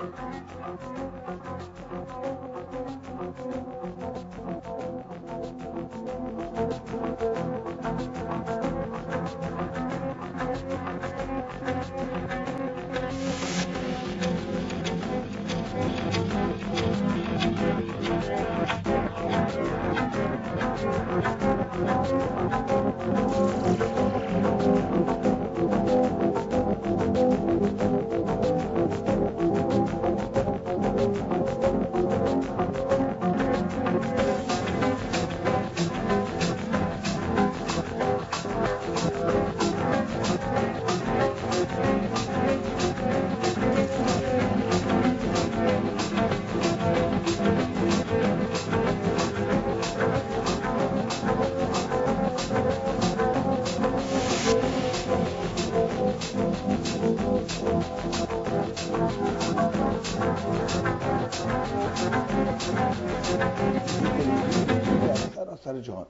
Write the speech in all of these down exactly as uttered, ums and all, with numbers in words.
سراسر جهان.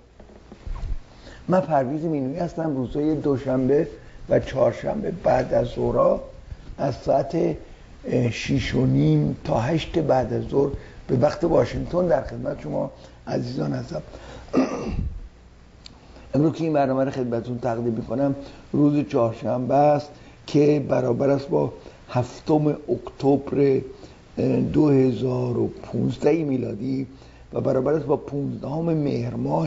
من پرویز مینویی هستم. روزهای دوشنبه و چهارشنبه بعد از ظهر از ساعت شیش و نیم تا هشت بعد از ظهر به وقت واشنگتن در خدمت شما عزیزان هستم. امروز که این برنامه رو خدمتتون تقدیم میکنم روز چهارشنبه است که برابر است با هفتم اکتبر دو هزار و پانزده میلادی و برابر است با پانزدهم مهر ماه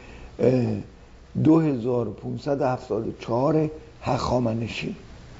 دو هزار و پانصد و هفتاد و چهار هخامنشی.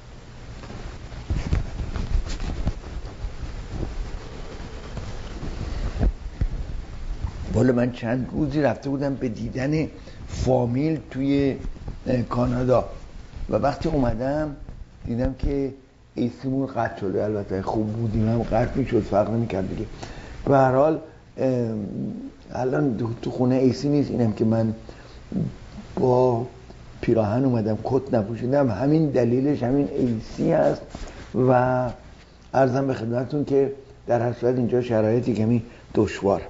والا من چند روزی رفته بودم به دیدن فامیل توی کانادا و وقتی اومدم دیدم که ایسیمون قطع شده. البته خوب بودیم هم قطع میشد، فرق نمیکرد دیگه. به هر حال الان تو خونه ایسی نیست، اینم که من با پیراهن اومدم، کت نپوشیدم، همین دلیلش همین ایسی هست. و عرضم به خدمتتون که در هر صورت اینجا شرایطی کمی دشوار.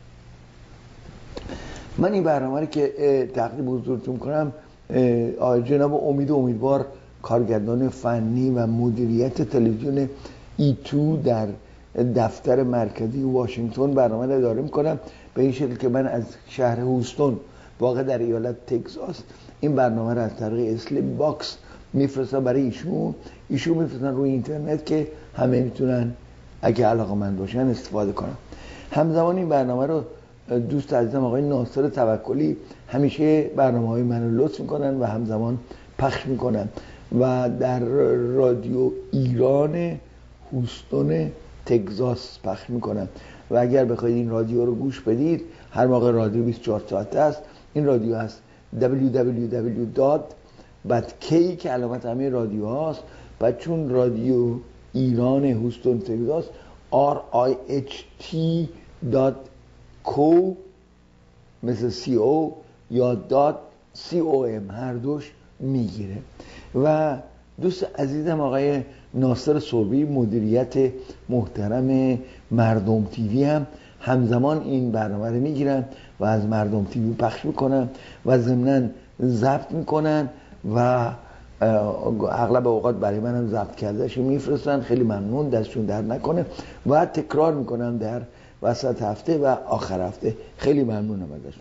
من این برنامه رو که تقریبا حضورتون کنم جناب امید امیدوار کارگردان فنی و مدیریت تلویزیون ای تو در دفتر مرکزی واشنگتن برنامه رو اداره میکنم، به این شکل که من از شهر هوستون واقع در ایالت تگزاس این برنامه رو از طریق اسلیم باکس میفرستم برای ایشون ایشون میفرستن روی اینترنت که همه میتونن اگه علاقه‌مند باشن استفاده کنن. همزمان این برنامه رو دوست عزیزم آقای ناصر توکلی همیشه برنامه‌های منو لطف میکنن و همزمان پخش میکنن و در رادیو ایران هوستون تگزاس پخش میکنن و اگر بخواید این رادیو رو گوش بدید هر موقع رادیو بیست و چهار ساعته است. این رادیو هست دبلیو دبلیو دبلیو دات بعد کی که علامت همه رادیو هاست، بعد چون رادیو ایران هوستون تگزاس آر آی اچ تی دات کو مثل سی او یا دات سی او ام هر دوش میگیره. و دوست عزیزم آقای ناصر صوبی مدیریت محترم مردم تیوی هم همزمان این برنامه رو میگیرن و از مردم تیوی پخش میکنن و ضمناً ضبط میکنن و اغلب اوقات برای من هم ضبط کردهش میفرستن. خیلی ممنون، دستشون در نکنه و تکرار میکنن در وسط هفته و آخر هفته. خیلی ممنونم ازشون.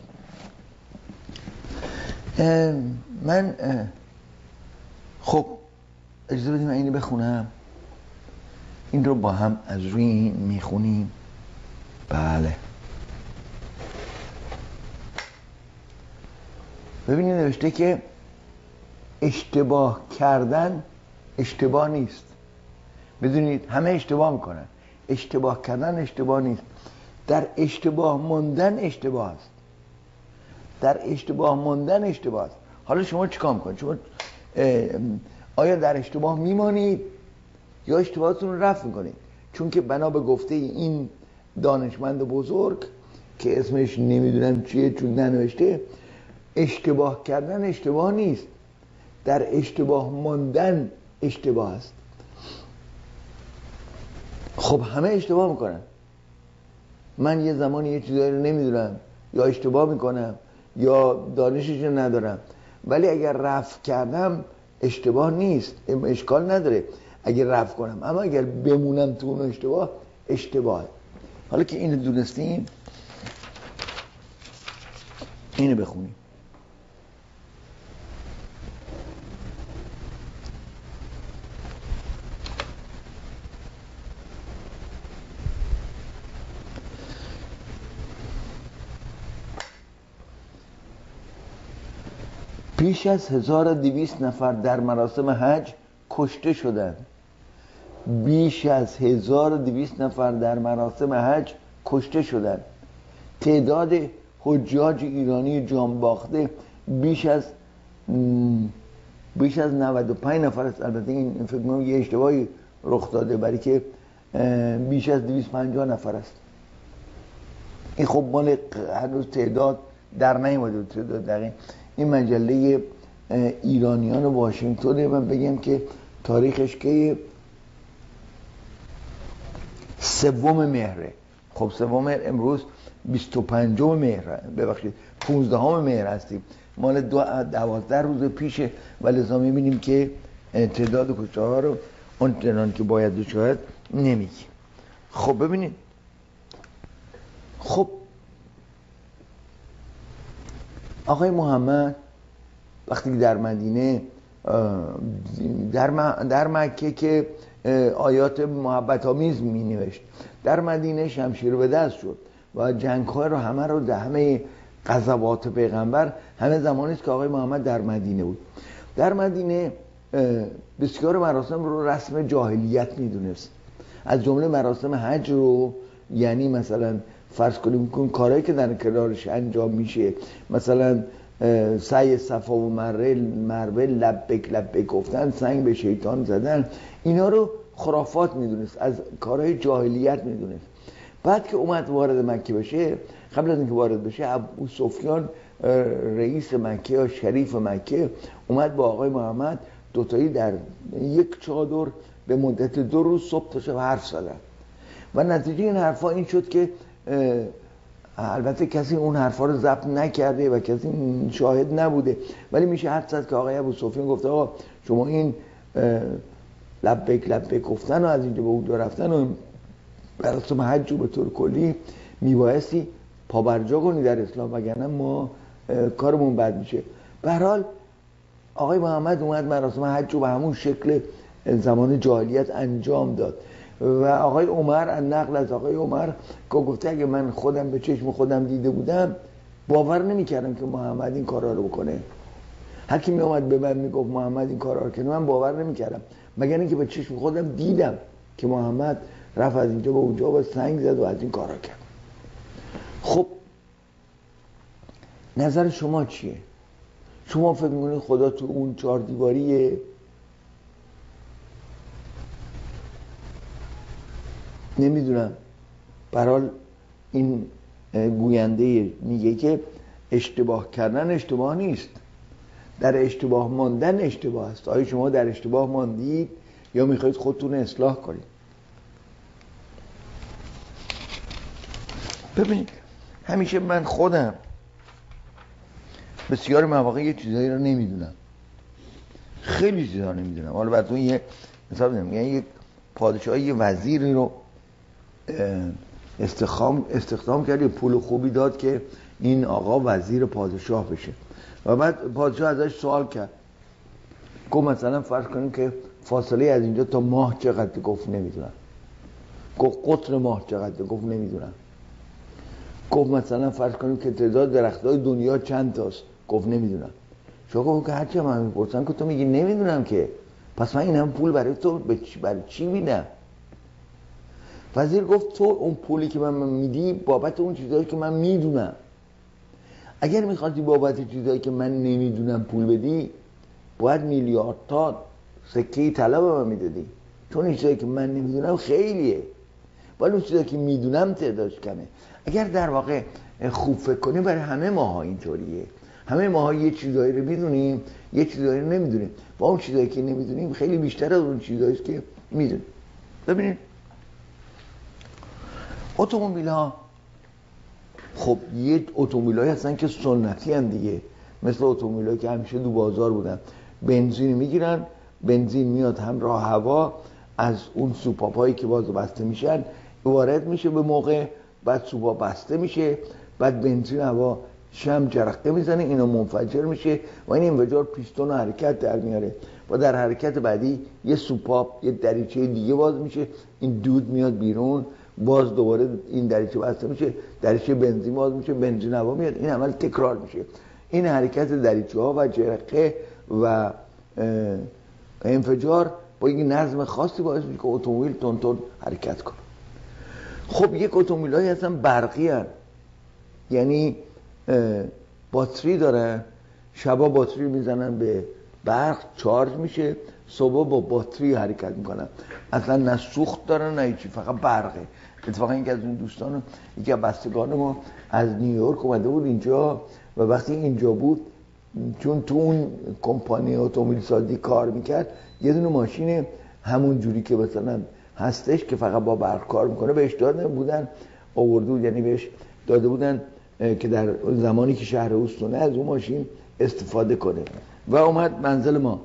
من خب اجازه بدیم من اینو بخونم، این رو با هم از روی این میخونیم. بله ببینید نوشته که اشتباه کردن اشتباه نیست. بدونید همه اشتباه میکنن، اشتباه کردن اشتباه نیست، در اشتباه موندن اشتباه است. در اشتباه موندن اشتباه است. حالا شما چیکار میکنید؟ شما آیا در اشتباه میمانید یا اشتباهاتون رو رفع میکنید؟ چون که بنا به گفته این دانشمند بزرگ که اسمش نمیدونم چیه چون ننوشته، اشتباه کردن اشتباه نیست، در اشتباه ماندن اشتباه است. خب همه اشتباه میکنن. من یه زمانی یه چیزایی رو نمیدونم یا اشتباه میکنم یا دانشش رو ندارم، ولی اگر رفع کردم اشتباه نیست، اشکال نداره. اگر رفع کنم، اما اگر بمونم تو اون اشتباه، اشتباهه. حالا که اینو دونستیم اینو بخونیم. بیش از هزار و دویست نفر در مراسم حج کشته شدند. بیش از هزار و دویست نفر در مراسم حج کشته شدند. تعداد حجاج ایرانی جانباخته بیش از بیش از نود و پنج نفر است. البته این فکر کنم یه اشتباهی رخ داده، برای که بیش از دویست و پنجاه نفر است. این خب مال هنوز تعداد در نیامده، تعداد دقیق. این مجله ایرانیان واشنگتن، من بگم که تاریخش که سوم مهره. خب سوم مهر امروز بیست و پنجم مهر، ببخشید پانزدهم مهر هستیم، مال دو دوازده روز پیشه و لذا میبینیم که تعداد کشته ها رو اون چنان که باید و شاید نمیگیم. خب ببینید، خب آقای محمد وقتی در مدینه در, در مکه که آیات محبت آمیز می نوشت، در مدینه شمشیر به دست شد و جنگ‌ها رو همه رو در همه غزوات پیغمبر همه زمانی است که آقای محمد در مدینه بود. در مدینه بسیار مراسم رو رسم جاهلیت میدونست، از جمله مراسم حج رو، یعنی مثلا فرض کنیم کن کارهایی که در کنارش انجام میشه، مثلا سعی صفا و مروه مروه لبک لبک گفتن، سنگ به شیطان زدن، اینا رو خرافات میدونست، از کارهای جاهلیت میدونست. بعد که اومد وارد مکه بشه، قبل از اینکه وارد بشه، ابو سفیان رئیس مکه یا شریف مکه اومد با آقای محمد دوتایی در یک چادر به مدت دو روز صبح تا شب حرف زدن و نتیجه این حرفا این شد که البته کسی اون حرفا رو ضبط نکرده و کسی شاهد نبوده، ولی میشه حد زد که آقای ابو سفیان گفته آقا شما این لبک لبک گفتن و از اینجا به اونجا رفتن و مراسم حج رو به طور کلی میبایستی پابرجا کنی در اسلام، وگرنه ما کارمون بد میشه. به هر حال آقای محمد اومد مراسم حج رو به همون شکل زمان جاهلیت انجام داد و آقای عمر، نقل از آقای عمر که گفته اگه من خودم به چشم خودم دیده بودم باور نمیکردم که محمد این کارا رو بکنه. هر کی می اومد به من میگفت محمد این کارا رو کنه، من باور نمیکردم، مگر اینکه به چشم خودم دیدم که محمد رفت از اینجا به اونجا و سنگ زد و از این کارا کرد. خب نظر شما چیه؟ شما فکر می‌کنید خدا تو اون چهار دیواریه؟ نمیدونم. به هر حال این گوینده میگه که اشتباه کردن اشتباه نیست، در اشتباه ماندن اشتباه است. آیا شما در اشتباه ماندید یا میخواید خودتون اصلاح کنید؟ ببینید همیشه من خودم بسیار مواقع یه چیزایی رو نمیدونم، خیلی چیزا نمیدونم. حالا بعدون یه مثلا بدونم، یعنی یک پادشاه یه وزیری رو استخدام استخدام کرد، یه پول خوبی داد که این آقا وزیر پادشاه بشه و بعد پادشاه ازش سوال کرد، گفت مثلا فرض کنیم که فاصله از اینجا تا ماه چقدر؟ گفت نمیدونم. گفت قطر ماه چقدر؟ گفت نمیدونم. گفت مثلا فرض کنیم که تعداد درختای دنیا چند تاست؟ گفت نمیدونم. شما گفت که هرچی من میپرسن که تو میگی نمیدونم که، پس من این هم پول برای تو برای چی میدم؟ وزیر گفت تو اون پولی که من میدی بابت اون چیزایی که من میدونم. اگر میخواستی بابت چیزایی که من نمیدونم پول بدی، باید میلیارد تا سکه طلا به من میدادی، چون این چیزایی که من نمیدونم خیلیه، ولی اون چیزایی که میدونم تعدادش کمه. اگر در واقع خوب فکر کنیم برای همه ماها اینطوریه، همه ماها یه چیزایی رو میدونیم، یه چیزایی رو نمیدونیم و اون چیزایی که نمیدونیم خیلی بیشتر از اون چیزایی که میدونیم. ببینید اتومبیل ها، خب یه اتومبیل هایی هستن که سنتی هم دیگه، مثل اتومبیل هایی که همیشه دو بازار بودن، بنزین میگیرن، بنزین میاد همراه هوا از اون سوپاپایی که باز بسته میشن وارد میشه به موقع، بعد سوپا بسته میشه، بعد بنزین هوا شم جرقه میزنه، اینا منفجر میشه و این انفجار پیستون رو حرکت در میاره و در حرکت بعدی یه سوپاپ، یه دریچه دیگه باز میشه، این دود میاد بیرون، باز دوباره این دریچه بسته میشه، دریچه بنزین باز میشه، بنزین هوا میاد، این عمل تکرار میشه. این حرکت دریچه ها و جرقه و انفجار با یک نظم خاصی باعث میشه که اتومبیل تون تون حرکت کنه. خب یک اتومبیل هایی هستن برقی هن. یعنی باتری دارن، شبا باتری میزنن به برق چارج میشه، صبح با باتری حرکت میکنن، اصلا نه سوخت دارن نه هیچی، فقط برقه. اتفاقا یکی از اون دوستان، یکی از بستگان ما از نیویورک اومده بود اینجا و وقتی اینجا بود چون تو اون کمپانی اتومبیل سازی کار میکرد، یه دونه ماشین همون جوری که مثلا هستش که فقط با برق کار میکنه بهش داده بودن، آورده بود، یعنی بهش داده بودن که در زمانی که شهر اوستونه از اون ماشین استفاده کنه و اومد منزل ما.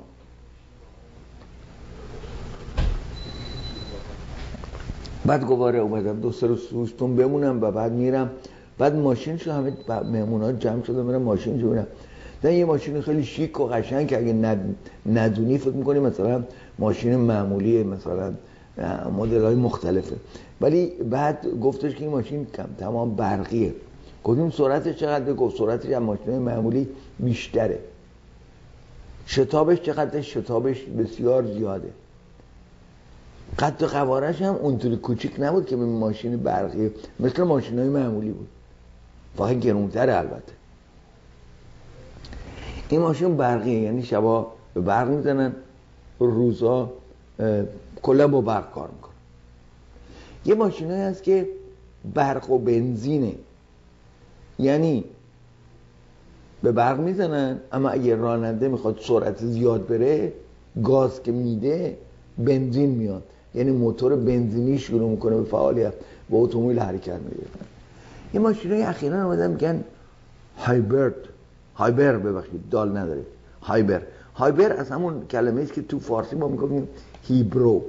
بعد گواره اومدم دو سه روز اوستون بمونم و بعد میرم، بعد ماشینشو همه مهمونات جمع شده میرم ماشینشو ببینم. نه یه ماشین خیلی شیک و قشنگ که اگه ندونی فکر میکنی مثلا ماشین معمولیه، مثلا مدل های مختلفه، ولی بعد گفتش که این ماشین کم تمام برقیه. گفتیم سرعتش چقدره؟ گفت سرعتش از ماشین معمولی بیشتره. شتابش چقدره؟ شتابش بسیار زیاده. قد و قوارش هم اونطوری کوچیک نبود که به ماشین برقی، مثل ماشین های معمولی بود، فقط گرونتره. البته این ماشین برقیه، یعنی شبا به برق میزنن، روزا کلا با برق کار میکنن. یه ماشین هایی هست که برق و بنزینه، یعنی به برق میزنن اما اگه راننده میخواد سرعت زیاد بره، گاز که میده بنزین میاد، یعنی موتور بنزینی شروع میکنه به فعالیت و اتومبیل حرکت میده. یه ماشین های اخیراً اومدن میگن هایبرد، هایبر ببخشید دال نداره، هایبر. هایبر از همون کلمه است که تو فارسی ما میگیم هیبرو.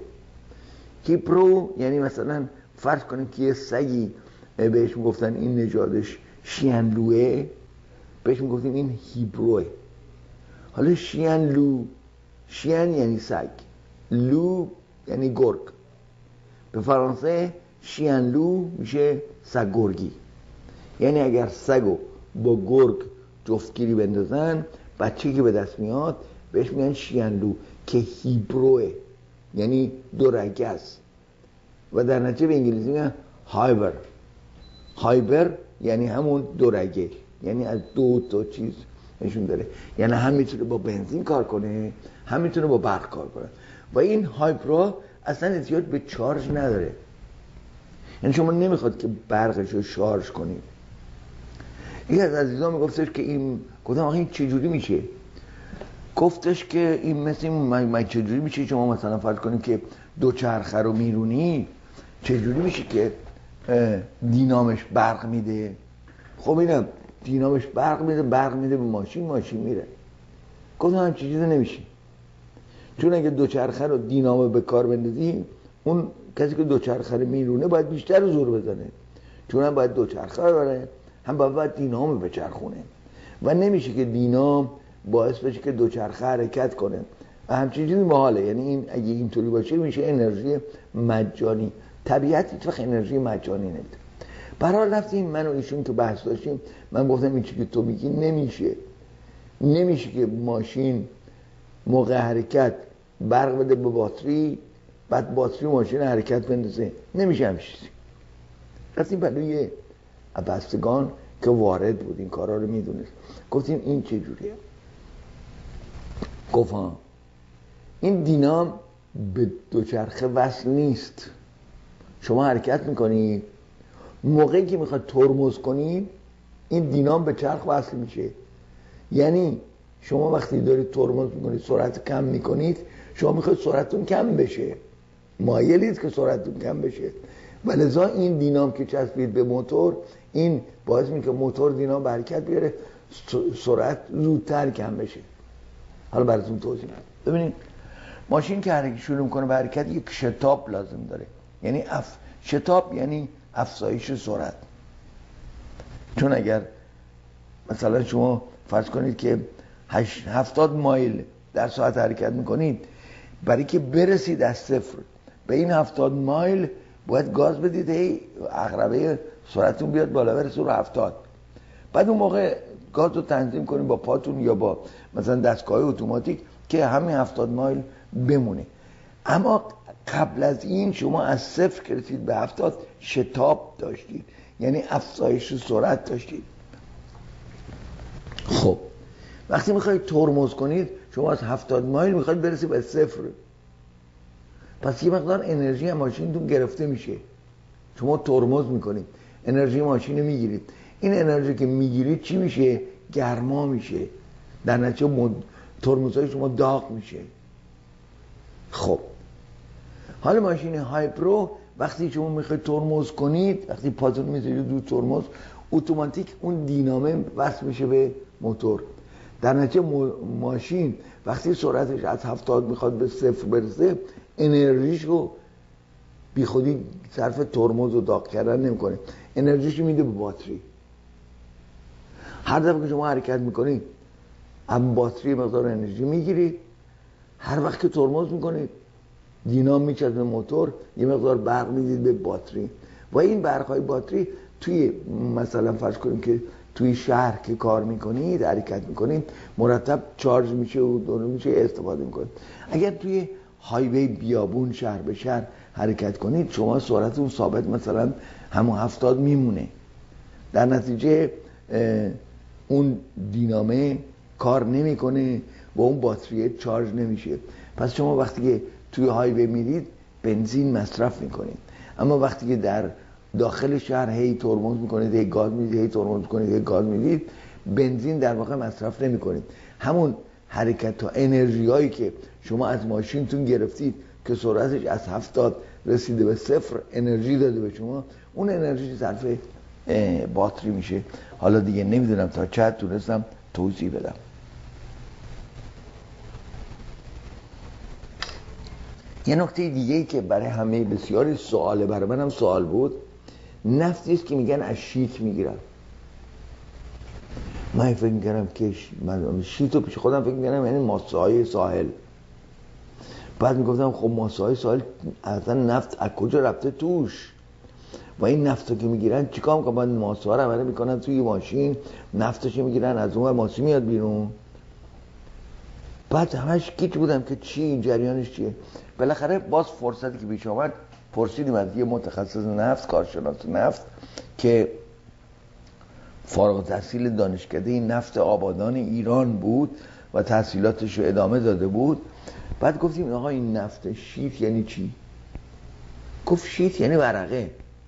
هیبرو یعنی مثلا فرض کنیم که یه سگی بهش میگفتن این نژادش شیانلوه، بهش میگفتیم این هیبروه. حالا شیانلو، شیان یعنی سگ، لو یعنی گرگ. به فرانسه شیانلو میشه سگ گرگی، یعنی اگر سگو با گرگ جفتگیری بندازن، بچه که به دست میاد بهش میگن شیانلو که هیبروه، یعنی دو رگه است و در نتیجه به انگلیسی میگن هایبر. هایبر یعنی همون دو رگه، یعنی از دو تا چیز نشون داره، یعنی هم میتونه با بنزین کار کنه هم میتونه با برق کار کنه. و این هایبرا اصلا احتیاج به چارج نداره، یعنی شما نمیخواد که برقش رو شارژ کنید. یکی از عزیزان میگفتش که این، گفتم آخه این چجوری میشه؟ گفتش که این مثل این من چجوری میشه شما مثلا فرض کنید که دو چرخه رو میرونی، چجوری میشه که دینامش برق میده؟ خب اینم دینامش برق میده، برق میده به ماشین، ماشین میره. گفتم هم چیزی نمیشه، چون اگه دو چرخه رو دینامو به کار بندازی، اون کسی که دو چرخه رو میرونه باید بیشتر زور بزنه، چون هم باید دو چرخه رو بره، هم باید, باید دینامو بچرخونه و نمیشه که دینام باعث بشه که دو چرخه حرکت کنه. همچین چیزی محاله، یعنی این اگه اینطوری باشه میشه انرژی مجانی. طبیعت هیچ وقت انرژی مجانی نمیده. برای رفتیم من و ایشون که بحث داشتیم، من گفتم این چی که تو میگی نمیشه، نمیشه که ماشین موقع حرکت برق بده به باتری، بعد باتری ماشین حرکت بندازه، نمیشه همین چیزی. رفتیم پلوی بستگان که وارد بود این کارا رو میدونست، گفتیم این چه جوریه؟ گفت ها این دینام به دوچرخه وصل نیست، شما حرکت میکنی، موقعی که میخواد ترمز کنی این دینام به چرخ وصل میشه، یعنی شما وقتی دارید ترمز میکنید سرعت کم میکنید، شما میخواید سرعتتون کم بشه، مایلید که سرعتتون کم بشه و لذا این دینام که چسبید به موتور، این باعث میشه که موتور دینام به حرکت بیاره، سرعت زودتر کم بشه. حالا براتون توضیح میدم. ببینید ماشین که حرکت شروع میکنه به حرکت یک شتاب لازم داره، یعنی اف... شتاب یعنی افزایش سرعت. چون اگر مثلا شما فرض کنید که هفتاد مایل در ساعت حرکت میکنید، برای که برسید از صفر به این هفتاد مایل باید گاز بدید، هی عقربه سرعتون بیاد بالا برسه رو هفتاد. بعد اون موقع گاز رو تنظیم کنید با پاتون یا با مثلا دستگاه اتوماتیک که همین هفتاد مایل بمونه. اما قبل از این شما از صفر که رسید به هفتاد شتاب داشتید، یعنی افزایش سرعت داشتید. خب وقتی میخواید ترمز کنید، شما از هفتاد مایل میخواید برسید به صفر، پس یه مقدار انرژی از ماشینتون گرفته میشه. شما ترمز میکنید، انرژی ماشین رو میگیرید. این انرژی که میگیرید چی میشه؟ گرما میشه، در نتیجه مد... ترمزهای شما داغ میشه. خب حالا ماشین هایپرو وقتی شما میخواید ترمز کنید، وقتی پاتون میذارید رو ترمز، اتوماتیک اون دینامه وصل میشه به موتور. در نتیجه ماشین وقتی سرعتش از هفتاد میخواد به صفر برسه، انرژیشو بی خودی صرف ترمز و داغ کردن نمیکنه، انرژیشو میده به باتری. هر دفعه که شما حرکت میکنید هم باتری مقدار انرژی میگیرید، هر وقت که ترمز میکنید دینام میچسبه به موتور، یه مقدار برق میدید به باتری و این برقهای باتری توی مثلا فرض کنیم که توی شهر که کار میکنید حرکت میکنید مرتب چارج میشه و دونه میشه استفاده میکنید. اگر توی هایوی بیابون شهر به شهر حرکت کنید، شما سرعتتون ثابت مثلا همون هفتاد میمونه، در نتیجه اون دینامه کار نمیکنه و اون باتری چارج نمیشه. پس شما وقتی که توی هایوی میرید بنزین مصرف میکنید، اما وقتی که در داخل شهر هی ترمز میکنید، هی گاز میدید، هی ترمز میکنید، هی گاز میدید، بنزین در واقع مصرف نمیکنید. همون حرکت ها، انرژی هایی که شما از ماشینتون گرفتید که سرعتش از هفتاد رسیده به صفر انرژی داده به شما، اون انرژی صرف باتری میشه. حالا دیگه نمیدونم تا چه حد تونستم توضیح بدم. یه نکته دیگه ای که برای همه بسیاری سواله، برای منم سوال بود، نفتی است که میگن از شیت میگیرن. من فکر میکنم که من شیت رو پیش خودم فکر میکنم یعنی ماسه های ساحل. بعد میگفتم خب ماسه های ساحل اصلا نفت از کجا رفته توش؟ و این نفت رو که میگیرن چیکار میکنن؟ باید ماسه ها رو عمله میکنن توی ماشین، نفتش میگیرن، از اون ماسه میاد بیرون. بعد همش گیج بودم که چی این جریانش چیه. بالاخره باز فرصتی که پیش آمد پرسیدیم از یه متخصص نفت، کارشناس نفت که فارغ التحصیل دانشکده نفت آبادان ایران بود و تحصیلاتش رو ادامه داده بود. بعد گفتیم آقا این نفت شیت یعنی چی؟ گفت شیت یعنی ورقه.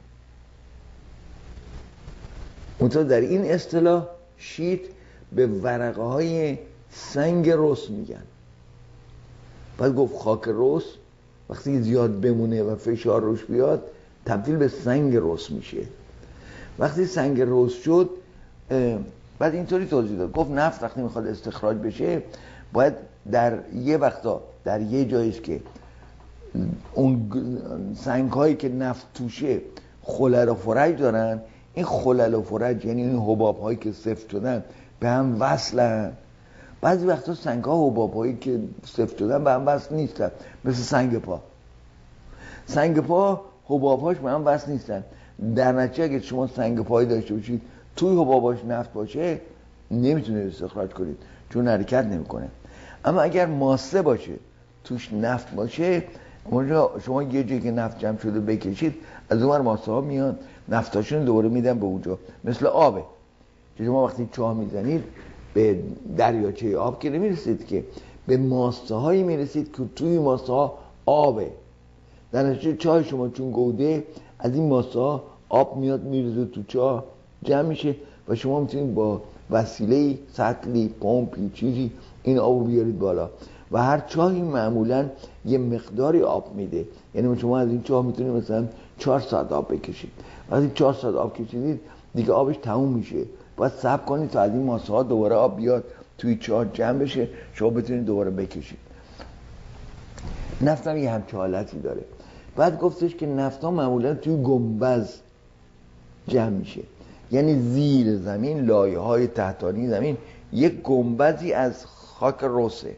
منتها در این اصطلاح شیت به ورقه های سنگ رس میگن. بعد گفت خاک رس وقتی زیاد بمونه و فشار روش بیاد تبدیل به سنگ رس میشه. وقتی سنگ رس شد، بعد اینطوری توضیح داد، گفت نفت وقتی میخواد استخراج بشه باید در یه وقتا در یه جاییست که اون سنگ هایی که نفت توشه خلل و فرج دارن، این خلل و فرج یعنی این حباب هایی که سفت شدن به هم وصلن. بعضی وقتا سنگ ها حباب هایی که سفت شدن به هم وصل نیستن، مثل سنگ پا. سنگ پا حباب هاش به هم وصل نیستن، در نتیجه اگه شما سنگ پایی داشته باشید توی حباباش نفت باشه نمیتونید استخراج کنید چون حرکت نمیکنه. اما اگر ماسه باشه توش نفت باشه، اونجا شما یه جایی که نفت جمع شده بکشید، از اون ور ماسه ها میان نفتاشون دوباره میدن به اونجا. مثل آبه که شما وقتی چاه میزنید به دریاچه آب که نمیرسید که به ماسه هایی میرسید که توی ماسه ها آبه. در نتیجه چاه شما چون گوده، از این ماسه ها آب میاد میرزه تو چاه جمع میشه و شما میتونید با وسیله سطلی، پمپی، چیزی این آبو بیارید بالا. و هر چاهی معمولا یه مقداری آب میده، یعنی شما از این چاه میتونید مثلا چهار ساعت آب بکشید. وقتی چهار ساعت آب کشیدید دیگه آبش تموم میشه، باید صبر کنید تا از این ماسه ها دوباره آب بیاد توی چاه جمع بشه، شما بتونید دوباره بکشید. نفت هم یه همچه حالتی داره. بعد گفتش که نفت ها معمولا توی گنبد جمع میشه، یعنی زیر زمین، لایه های تحتانی زمین یک گنبدی از خاک رسه،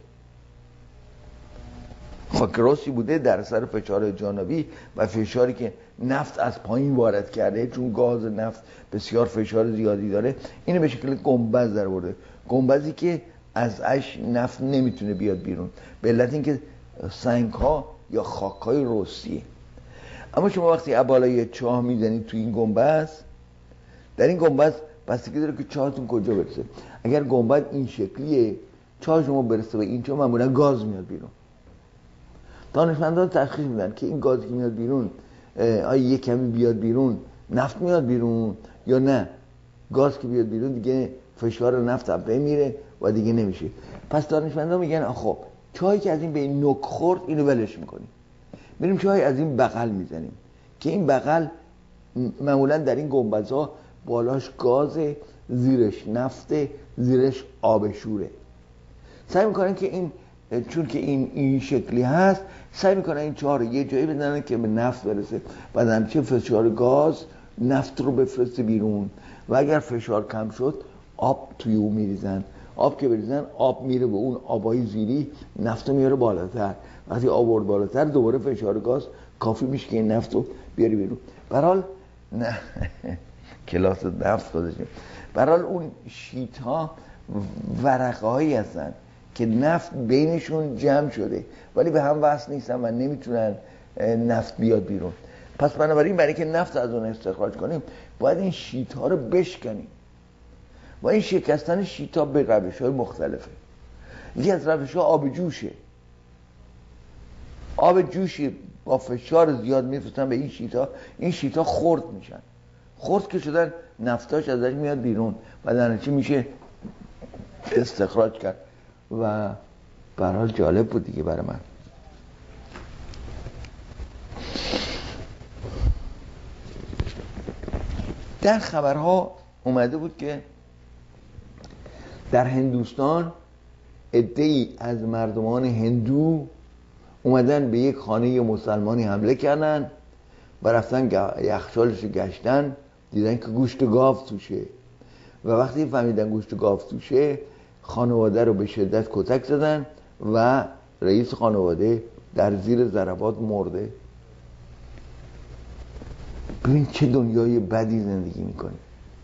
خاک رسی بوده در اثر فشار جانبی و فشاری که نفت از پایین وارد کرده، چون گاز نفت بسیار فشار زیادی داره، اینو به شکل گنبد در برده، گنبدی که از اش نفت نمیتونه بیاد بیرون به علت اینکه سنگ ها یا خاک های رسیه. اما شما وقتی بالای چاه میزنید توی این گنبد، در این گنبد بستگی داره که چاهتون کجا برسه. اگر گنبد این شکلیه، چاه شما برسه به این چاه، معمولا گاز میاد بیرون. دانشمندان تشخیص میدن که این گازی که میاد بیرون آیا یک کمی بیاد بیرون نفت میاد بیرون یا نه گاز که بیاد بیرون دیگه فشار نفت هم بمیره و دیگه نمیشه. پس دانشمندان میگن خب چاهی که از این به این نوک خورد اینو ولش میکنیم، میریم چاهی از این بغل میزنیم که این بغل معمولا در این گنبدها بالاش گاز، زیرش نفت، زیرش آب شوره. سعی میکنن که این چون که این این شکلی هست، سعی میکنن این چاه رو یه جایی بدنن که به نفت برسه، بعد همچه فشار گاز نفت رو بفرسته بیرون و اگر فشار کم شد آب توی اون میریزن. آب که بریزن آب میره به اون آبای زیری، نفت رو میاره بالاتر. وقتی آب برد بالاتر دوباره فشار گاز کافی میشه که این نفت رو بیاره بیرون. برحال نه کلاس نفت گذاشتیم. برحال اون شیت ها ورقه هایی هستن که نفت بینشون جمع شده ولی به هم وصل نیستن و نمیتونن نفت بیاد بیرون. پس بنابراین برای که نفت از اون استخراج کنیم باید این شیت ها رو بشکنیم و این شکستن شیت ها به روش های مختلفه. یکی از روش ها آب جوشه. آب جوشی با فشار زیاد میفرستن به این شیت ها، این شیت ها خرد میشن، خرد که شدن نفتاش ازش میاد بیرون و در نتیجه میشه استخراج کرد و به هر حال جالب بود دیگه برای من. در خبرها اومده بود که در هندوستان عده‌ای از مردمان هندو اومدن به یک خانه مسلمانی حمله کردن و رفتن یخچالش گشتن، دیدن که گوشت گاو توشه و وقتی فهمیدن گوشت گاو توشه خانواده رو به شدت کتک زدن و رئیس خانواده در زیر ضربات مرده. ببین چه دنیای بدی زندگی میکنی.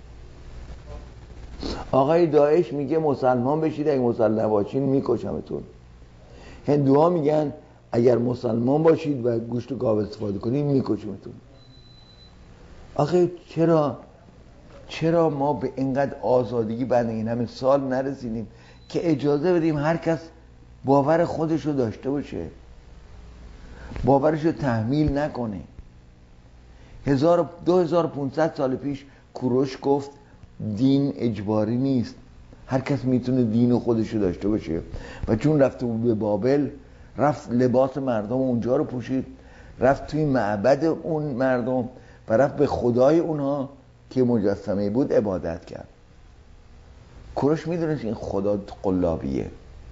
آقای داعش میگه مسلمان بشید، اگه مسلمان نباشید میکشمتون. هندوها میگن اگر مسلمان باشید و گوشت گاو استفاده کنید میکشمتون. آخه چرا چرا ما به اینقدر آزادگی بعد این همه سال نرسیدیم که اجازه بدیم هر کس باور خودش رو داشته باشه، باورش رو تحمیل نکنه. هزار دو هزار و پونصد سال پیش کوروش گفت دین اجباری نیست، هر کس میتونه دین خودش رو داشته باشه و چون رفت به بابل رفت لباس مردم اونجا رو پوشید، رفت توی معبد اون مردم و رفت به خدای اونها که مجسمه بود عبادت کرد. کوروش میدونست این خدا قلابیه.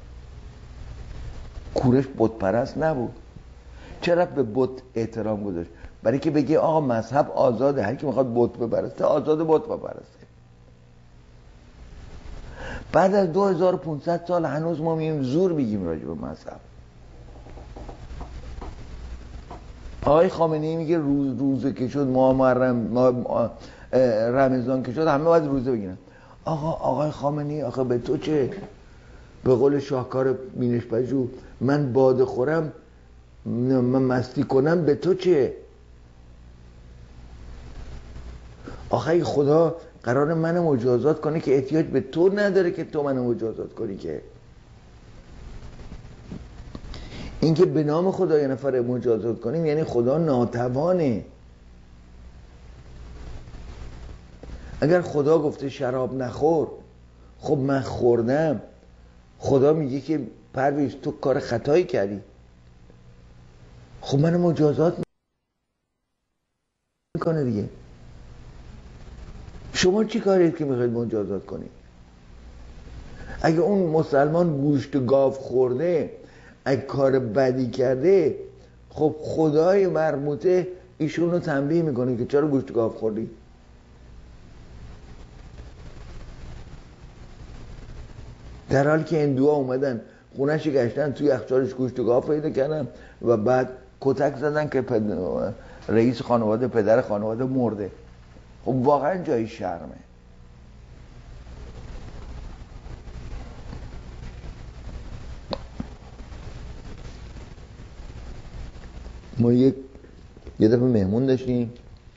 کوروش بت پرست نبود. چرا به بت احترام گذاشت؟ برای که بگه آقا مذهب آزاده، هر کی میخواد بت بپرسته آزاده بت بپرسته. بعد از دو هزار و پونصد سال هنوز ما میگیم زور بگیم راجع به مذهب. آقای خامنه‌ای میگه روز روزه که شد ماه محرم رمضان که شد همه باید روزه بگیرن. آقا آقای خامنه‌ای آخه به تو چه؟ به قول شاهکار بینش پژوه من باده خورم من مستی کنم به تو چه؟ آخه خدا قرار منو مجازات کنه که احتیاج به تو نداره که تو منو مجازات کنی. که اینکه به نام خدا یه نفر مجازات کنیم یعنی خدا ناتوانه. اگر خدا گفته شراب نخور، خب من خوردم، خدا میگه که پرویز تو کار خطایی کردی، خب منو مجازات میکنه دیگه. شما چی کارید که میخواید مجازات کنید؟ اگه اون مسلمان گوشت گاو خورده اگه کار بدی کرده خب خدای مربوطه ایشون رو تنبیه میکنه که چرا گوشت گاو خوردی. در حالی که هندوها اومدن خونه‌ش گشتن توی یخچالش گوشت گاو پیدا کردن و بعد کتک زدن که پد... رئیس خانواده پدر خانواده مرده. خب واقعا جای شرمه. ما یک یه دفعه مهمون داشتیم،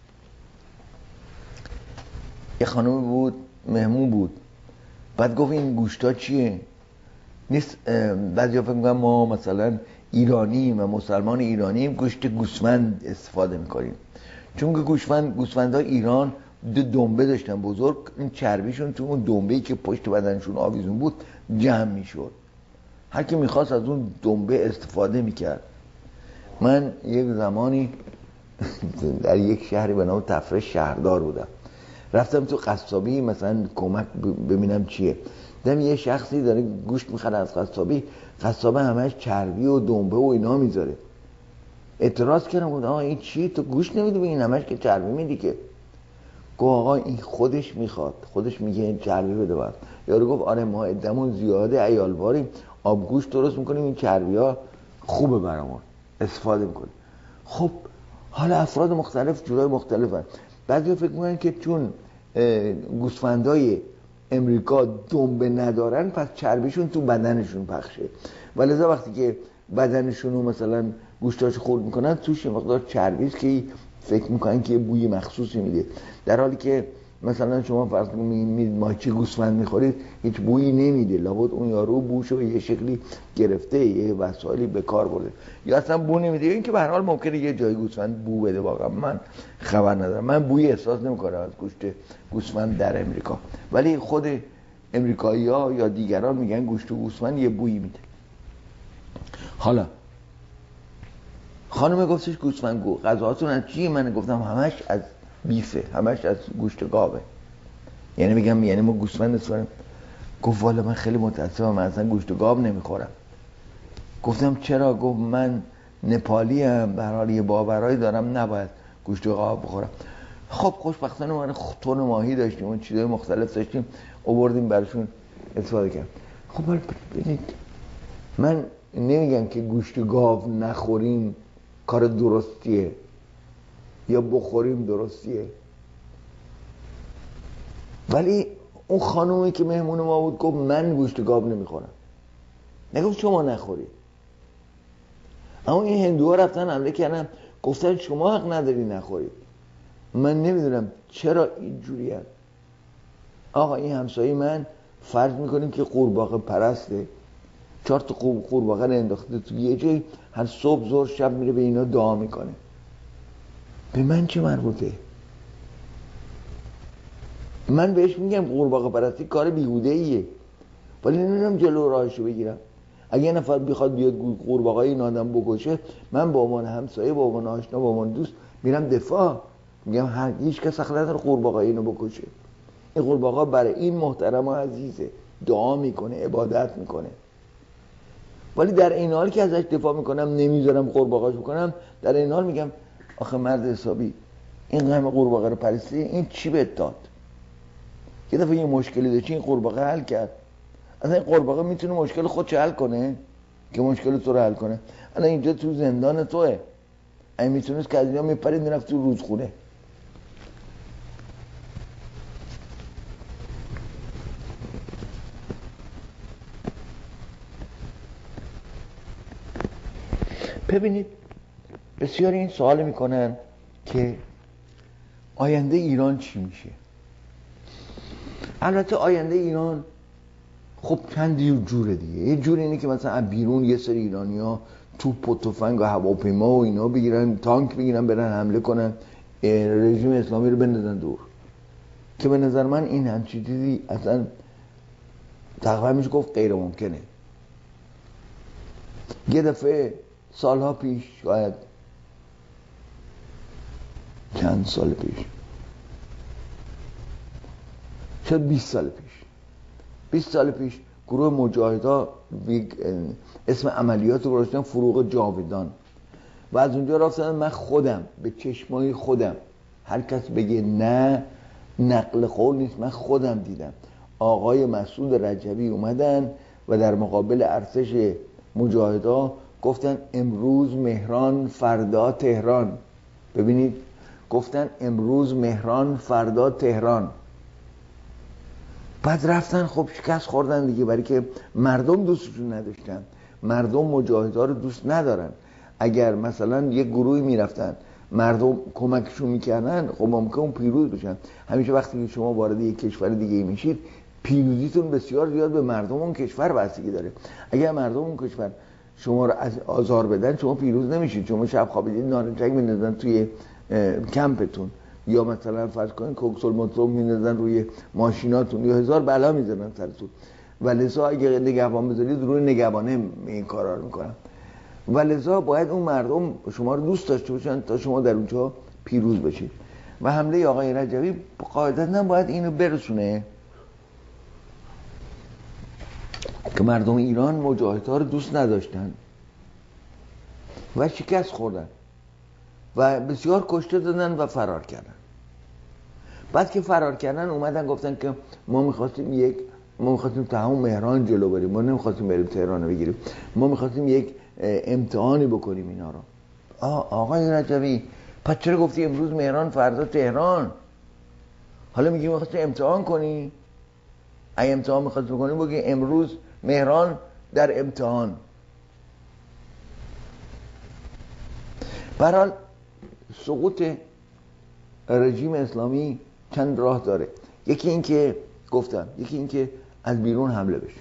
یه خانم بود مهمون بود، بعد گفت این گوشتا چیه؟ نیست بعضی ها فکر میکنن ما مثلا ایرانیم و مسلمان ایرانیم گوشت گوسفند استفاده میکنیم، چون که گوسفند گوسفندها ایران دو دنبه داشتن بزرگ، این چربیشون تو اون دنبه‌ای که پشت بدنشون آویزون بود جمع میشد، هر کی میخواست از اون دنبه استفاده میکرد. من یک زمانی در یک شهری به نام تفره شهردار بودم، رفتم تو قصابی مثلا کمک ببینم چیه، دیدم یه شخصی داره گوشت میخره از قصابی، قصابه همش چربی و دنبه و اینا میذاره. اعتراض کردم گفتم آقا این چی؟ تو گوشت نمیدی به این همش که چربی میدی که؟ گفت آقا این خودش میخواد، خودش میگه این چربی بده بعد. یارو گفت آره ما عدمون زیاده عیالواریم، آبگوشت درست میکنیم، این چربی ها خوبه برامون استفاده میکنیم. خب حالا افراد مختلف جورای مختلفن. بعضی فکر میکنن که چون گوسفندای امریکا دنبه ندارن پس چربیشون تو بدنشون پخشه، ولی وقتی که بدنشون رو مثلا گوشتاشو خورد میکنن توش مقدار چربیست که فکر میکنن که بوی مخصوصی میده، در حالی که مثلا شما فرض کنید ماهیچه گوسفند میخورید هیچ بویی نمیده، لابد اون یارو بوشو یه شکلی گرفته، یه وسایلی به کار برده یا اصلا بو نمیده. این که به هر حال ممکنه یه جای گوسفند بو بده، واقعا من خبر ندارم، من بوی احساس نمیکنم از گوشت گوسفند در امریکا، ولی خود امریکایی‌ها یا دیگران میگن گوشت گوسفند یه بویی میده. حالا خانم گفتش گوسفند گو غذاهاتون از چیه؟ من گفتم همش از بیفه، همش از گوشت گاوه، یعنی میگم یعنی ما گوسفند استفاده. گفت والا من خیلی متاسفم من اصلا گوشت گاو نمیخورم. گفتم چرا؟ گفت من نپالی ام، به هر حال یه باورایی دارم نباید گوشت گاو بخورم. خب خوشبختانه ما تون ماهی داشتیم و چیزای مختلف داشتیم آوردیم براشون استفاده کردم. خب ببینید من نمیگم که گوشت گاو نخوریم کار درستیه یا بخوریم درستیه، ولی اون خانومی که مهمون ما بود گفت من گوشت گاو نمیخورم، نگفت شما نخورید. اما این هندوها رفتن حمله کردن گفتن شما حق نداری نخورید. من نمیدونم چرا اینجوری هست. آقا این همسایه من فرض میکنیم که قورباغه پرسته، چهار تا قورباغه رو انداخته تو یه جای، هر صبح ظهر شب میره به اینا دعا میکنه. به من چه مربوطه؟ من بهش میگم قورباغه پرستی کار بیهوده ایه، ولی نمیدونم جلو راهشو بگیرم. اگه یه نفر بخواد بیاد قورباغه این آدم بکشه، من با عنوان همسایه، با عنوان آشنا، با عنوان دوست میرم دفاع، میگم هر هیچ کس حق نداره قورباغه اینو بکشه. این قورباغه برای این محترم و عزیزه، دعا میکنه، عبادت میکنه. ولی در این حال که ازش دفاع میکنم نمیذارم قورباغه‌اش بکنم، در این حال میگم آخه مرد حسابی این همه قورباغه رو پرستی، این چی بهت داد؟ یه دفعه یه مشکلی داشتی این قورباغه حل کرد. اصلا این قورباغه میتونه مشکل خودش حل کنه که مشکل تو رو حل کنه؟ الان اینجا تو زندان توئه، این میتونست که از اینجا میپرید میرفت تو رودخونه. ببینید بسیاری این سوال میکنن که آینده ایران چی میشه؟ البته آینده ایران خب چند جوره دیگه. یه جور اینه که مثلا بیرون یه سری ایرانی ها توپ و تفنگ و هواپیما و اینا بگیرن، تانک بگیرن، برن حمله کنن رژیم اسلامی رو بندازن دور، که به نظر من این همچین چیزی اصلا تقریبا میشه گفت غیر ممکنه. یه دفعه سالها پیش، شاید چند سال پیش، شاید بیست سال پیش بیست سال پیش گروه مجاهدا اسم عملیات رو گذاشتن فروغ جاودان و از اونجا رفتن. من خودم به چشمای خودم، هر کس بگه نه نقل قول نیست، من خودم دیدم آقای مسعود رجبی اومدن و در مقابل ارتش مجاهدا گفتن امروز مهران فردا تهران. ببینید گفتن امروز مهران فردا تهران. بعد رفتن خب شکست خوردن دیگه، برای که مردم دوستشون نداشتن. مردم مجاهدا رو دوست ندارن. اگر مثلا یک گروهی میرفتن مردم کمکشون میکردن خب ممکن پیروز بشن. همیشه وقتی که شما وارد یک کشور دیگه میشید پیروزیتون بسیار زیاد به مردم اون کشور بستگی داره. اگر مردم اون کشور شما رو آزار بدن شما پیروز نمیشید. شما شب خوابیدید نارنجک میندازن توی کمپتون، یا مثلا فرض کنید کوکسل مطلوب میندازن روی ماشیناتون، یا هزار بلا میزنن سرتون. و لذا اگه نگهبان بذارید روی نگهبانه این کارا رو میکنن. و لذا باید اون مردم شما رو دوست داشته باشن تا شما در اونجا پیروز بشید. و حمله آقای رجبی قاعدتاً باید اینو برسونه که مردم ایران مجاهدها رو دوست نداشتن و شکست خوردن و بسیار کشته دادن و فرار کردن. بعد که فرار کردن اومدن گفتن که ما میخواستیم یک ما میخواستیم تا همون مهران جلو بریم، ما نمیخواستیم بریم تهران رو بگیریم، ما میخواستیم یک امتحانی بکنیم اینا رو. آقای رجبی پس چرا گفتی امروز مهران فردا تهران؟ حالا میگی میخواستی امتحان کنی؟ ای امتحان میخواستی بکنی بگی امروز مهران در امتحان. برحال سقوط رژیم اسلامی چند راه داره. یکی این که گفتم، یکی این که از بیرون حمله بشه،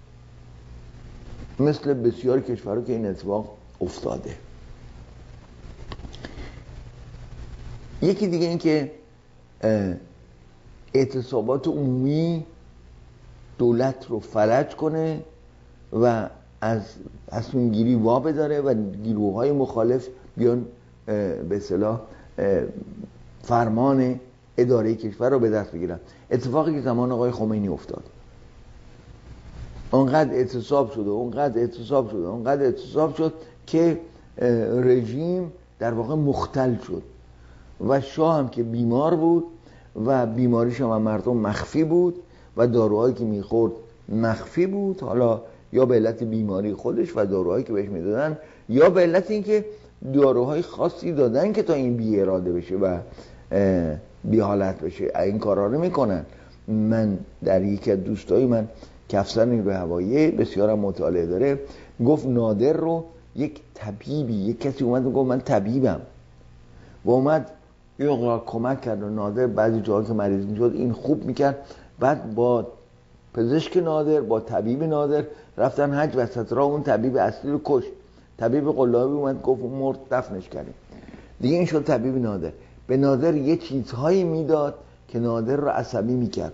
مثل بسیار کشورها که این اتفاق افتاده. یکی دیگه این که اعتصابات عمومی دولت رو فلج کنه و از تصمیم گیری وا بداره و گروه های مخالف بیان به اصطلاح فرمان اداره کشور رو به دست بگیرن. اتفاقی که زمان آقای خمینی افتاد، اونقدر اعتصاب شد و اونقدر اعتصاب شد و اونقدر اعتصاب شد که رژیم در واقع مختل شد و شاه هم که بیمار بود و بیماریش هم مردم مخفی بود و داروهایی که میخورد مخفی بود، حالا یا به علت بیماری خودش و داروهایی که بهش میدادن، یا به علت اینکه داروهای خاصی دادن که تا این بی اراده بشه و بی حالت بشه. این کارا رو میکنن. من در یکی از دوستای من که افسر نیروی هوایی بسیارم مطالعه داره گفت نادر رو یک طبیبی، یک کسی اومد و گفت من طبیبم و اومد یه کمک کرد و نادر بعضی جاها که مریض میشد این خوب میکرد. بعد با پزشک نادر با طبیب نادر رفتن حج، وسط راه اون طبیب اصلی رو کشت. طبیب قلابی اومد گفت مرد، دفنش کردیم. دیگه این شد طبیب نادر. به نادر یه چیزهایی میداد که نادر رو عصبی میکرد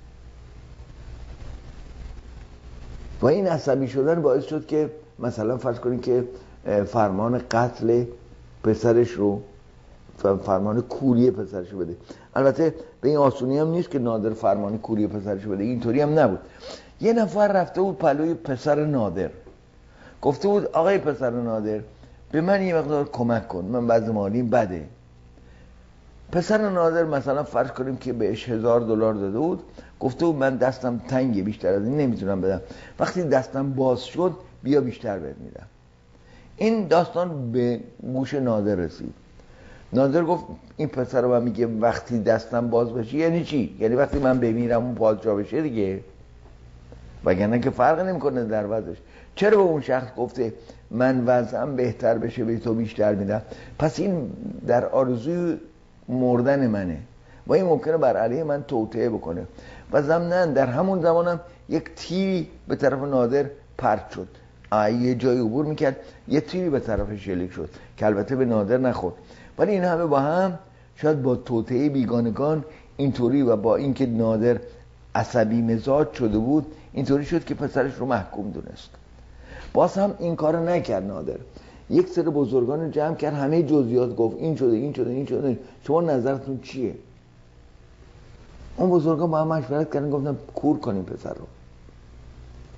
و این عصبی شدن باعث شد که مثلا فرض کنید که فرمان قتل پسرش رو، فرمان کوری پسرش رو بده. البته به این آسونی هم نیست که نادر فرمان کوری پسرش رو بده، اینطوری هم نبود. یه نفر رفته بود پلوی پسر نادر گفته بود آقای پسر نادر به من یه مقدار کمک کن، من وضع مالیم بده. پسر نادر مثلا فرض کنیم که بهش هزار دلار داده بود، گفته بود من دستم تنگه، بیشتر از این نمیتونم بدم، وقتی دستم باز شد بیا بیشتر بهت میدم. این داستان به گوش نادر رسید. نادر گفت این پسر رو من میگه وقتی دستم باز بشه یعنی چی؟ یعنی وقتی من بمیرم اون پادشاه بشه دیگه، وگرنه که فرق نمیکنه در وضعش. چرا به اون شخص گفته من وضعم بهتر بشه به تو بیشتر میدم؟ پس این در آرزوی مردن منه و این ممکنه بر علیه من توطئه بکنه. و ضمناً در همون زمانم یک تیری به طرف نادر پرت شد، یه جایی عبور میکرد یه تیری به طرف شلیک شد که البته به نادر نخورد. ولی این همه با هم شاید با توطئه بیگانگان اینطوری و با اینکه نادر عصبی مزاج شده بود اینطوری شد که پسرش رو محکوم دونست. باز هم این کارو نکرد نادر، یک سری بزرگان رو جمع کرد، همه جزئیات گفت این شده این شده این شده، شما نظرتون چیه؟ اون بزرگان با هم مشورت کردن گفتن کور کنیم پسر رو.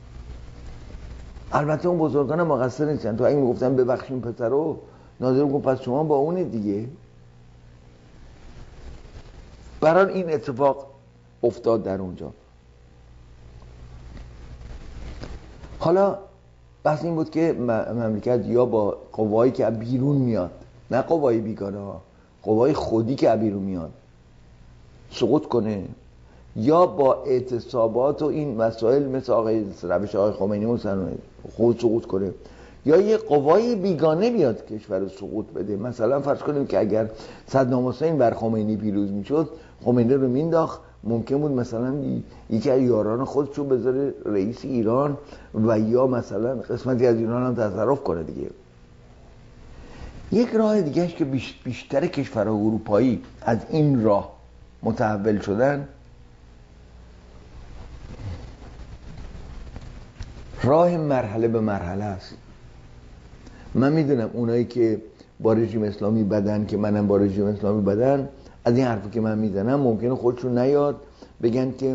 البته اون بزرگان مقصر نیستن. تو اگه میگفتن ببخشیم پسرو، ناظر میگفت پس شما با اونه دیگه. برای این اتفاق افتاد در اونجا. حالا بحث این بود که مملکت یا با قوایی که بیرون میاد، نه قوای بیگانه ها، قوای خودی که بیرون میاد سقوط کنه، یا با اعتصابات و این مسائل مثل آقای روش آقای خمینی مثلا خود سقوط کنه، یا یه قوای بیگانه بیاد کشور رو سقوط بده. مثلا فرض کنیم که اگر صدام حسین بر خمینی پیروز میشد، خمینی رو مینداخت، ممکن بود مثلا یکی از یاران خودش رو بذاره رئیس ایران و یا مثلا قسمتی از ایران هم تصرف کنه دیگه. یک راه دیگه است که بیشتر کشورهای اروپایی از این راه متحول شدن، راه مرحله به مرحله است. من میدونم اونایی که با رژیم اسلامی بدن، که منم با رژیم اسلامی بدن، از این حرفی که من میزنم ممکنه خودشون نیاد بگن که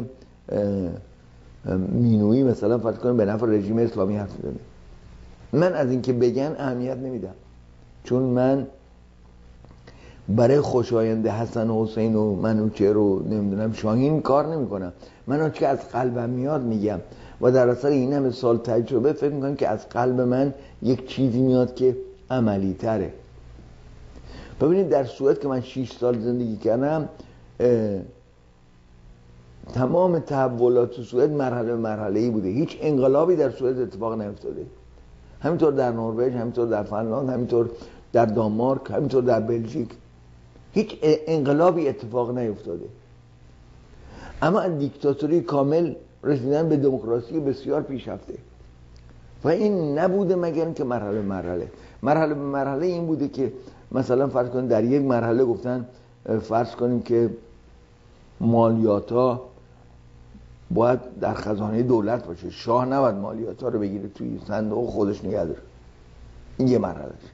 مینویی مثلا فرض کنیم به نفع رژیم اسلامی حرف میزنه. من از این که بگن اهمیت نمیدم، چون من برای خوشایند حسن و حسین و منوچهر و نمیدونم شاهین کار نمی کنم. من آنچه که از قلبم میاد میگم و در اثر این همه سال تجربه فکر میکنم که از قلب من یک چیزی میاد که عملی تره. ببینید در سوئد که من شش سال زندگی کردم، تمام تحولات سوئد مرحله به مرحله ای بوده. هیچ انقلابی در سوئد اتفاق نیفتاده. همینطور در نروژ، همینطور در فنلاند، همینطور در دانمارک، همینطور در بلژیک هیچ انقلابی اتفاق نیفتاده. اما از دیکتاتوری کامل رسیدن به دموکراسی بسیار پیشرفته و این نبوده مگر اینکه مرحله مرحله مرحله به مرحله این بوده که مثلا فرض کنیم در یک مرحله گفتن فرض کنیم که مالیات ها باید در خزانه دولت باشه، شاه نباید مالیات ها رو بگیره توی صندوق خودش نگه داره. این یه مرحله است.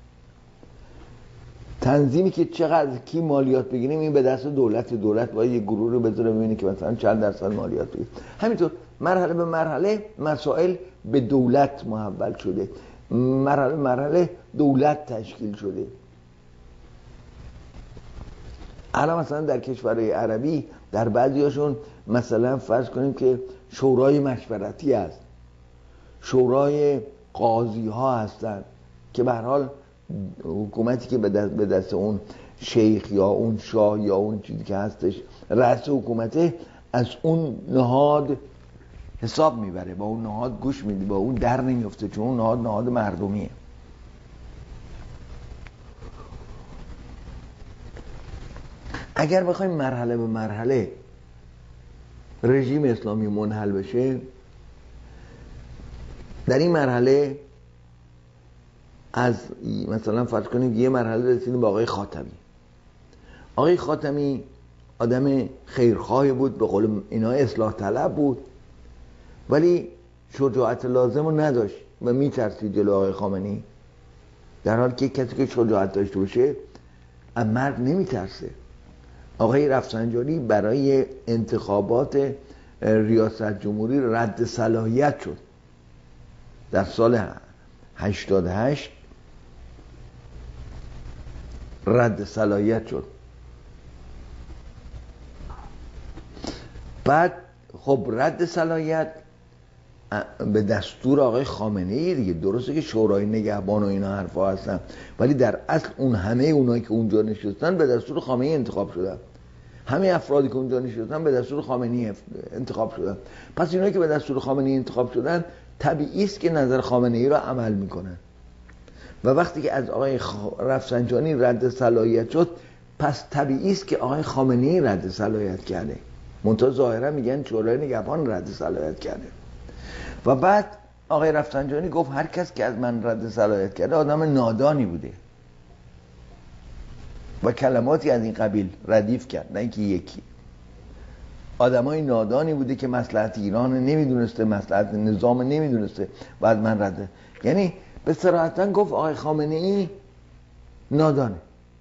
تنظیمی که چقدر کی مالیات بگیریم این به دست دولت، دولت باید یه گروه رو بذاره ببینه که مثلا چند درصد مالیات بگیره. همینطور مرحله به مرحله مسائل به دولت محول شده، مرحله به مرحله دولت تشکیل شده. الان مثلا در کشورهای عربی در بعضیاشون مثلا فرض کنیم که شورای مشورتی هست، شورای قاضی ها هستن که به هر حال حکومتی که به دست, به دست اون شیخ یا اون شاه یا اون چیزی که هستش رئیس حکومته، از اون نهاد حساب میبره، با اون نهاد گوش میده، با اون در نمیفته، چون اون نهاد نهاد مردمیه. اگر بخوایم مرحله به مرحله رژیم اسلامی منحل بشه، در این مرحله از مثلا فرض کنیم یه مرحله رسیدیم به آقای خاتمی. آقای خاتمی آدم خیرخواهی بود، به قول اینا اصلاح طلب بود، ولی شجاعت لازم رو نداشت و میترسید جلو آقای خامنه‌ای، در حال که کسی که شجاعت داشته باشه از مرگ نمیترسه. آقای رفسنجانی برای انتخابات ریاست جمهوری رد صلاحیت شد در سال هشتاد و هشت، رد صلاحیت شد. بعد خب رد صلاحیت به دستور آقای خامنه ای دیگه. درسته که شورای نگهبان و اینا حرفا هستن، ولی در اصل اون همه اونایی که اونجا نشستن به دستور خامنه ای انتخاب شدن. همه افرادی که اونجا نشستن به دستور خامنه ای انتخاب شدن. پس اینایی که به دستور خامنه ای انتخاب شدن طبیعی است که نظر خامنه ای را عمل میکنن. و وقتی که از آقای رفسنجانی رد صلاحیت شد، پس طبیعی است که آقای خامنه ای رد صلاحیت کرده. منتها ظاهرا میگن شورای نگهبان رد صلاحیت کرده. و بعد آقای رفسنجانی گفت هر کس که از من رد صلاحیت کرده آدم نادانی بوده و کلماتی از این قبیل ردیف کرد، نه اینکه یکی. آدمای نادانی بوده که مصلحت ایران نمیدونسته، مصلحت نظام نمیدونسته، بعد من رد. یعنی به صراحتاً گفت آقای خامنه ای نادانه.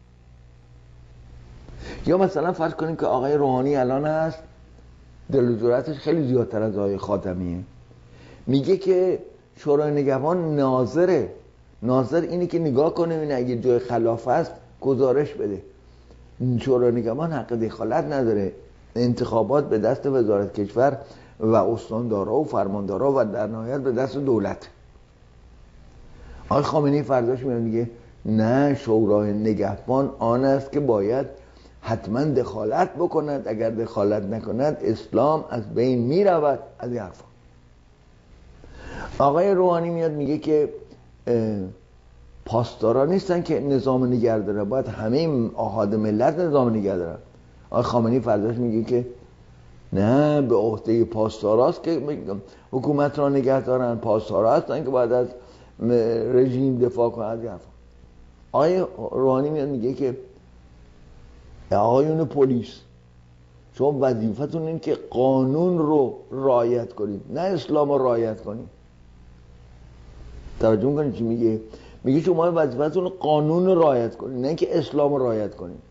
یا مثلا فرض کنیم که آقای روحانی الان هست، دل و جرأتش خیلی زیادتر از آقای خاتمیه، میگه که شورای نگهبان ناظره. ناظر اینی که نگاه کنه این اگه جای خلاف است گزارش بده. شورای نگهبان حق دخالت نداره. انتخابات به دست وزارت کشور و استاندارا و فرماندارا و در نهایت به دست دولت. آقای خامنه‌ای فرداش میاد میگه نه، شورای نگهبان آن است که باید حتما دخالت بکند، اگر دخالت نکند اسلام از بین میرود. از این حرفا. آقای روحانی میاد میگه که پاسدارا نیستن که نظام نگه داره، باید همه آحاد ملت نظام نگه دارن. آقای خامنه‌ای فرداش میگه که نه، به عهده پاسداراست که حکومت را نگه دارن، پاسدارا هستن که باید از رژیم دفاع کنن. از این حرفا. آقای روحانی میاد میگه که آقایون پلیس، شما وظیفتون این که قانون رو رعایت کنید، نه اسلام رو رعایت کنید. توجه میکنید چی میگه؟ میگه شما وظیفتون قانون رو رعایت کنید، نه اینکه اسلام رو رعایت کنید.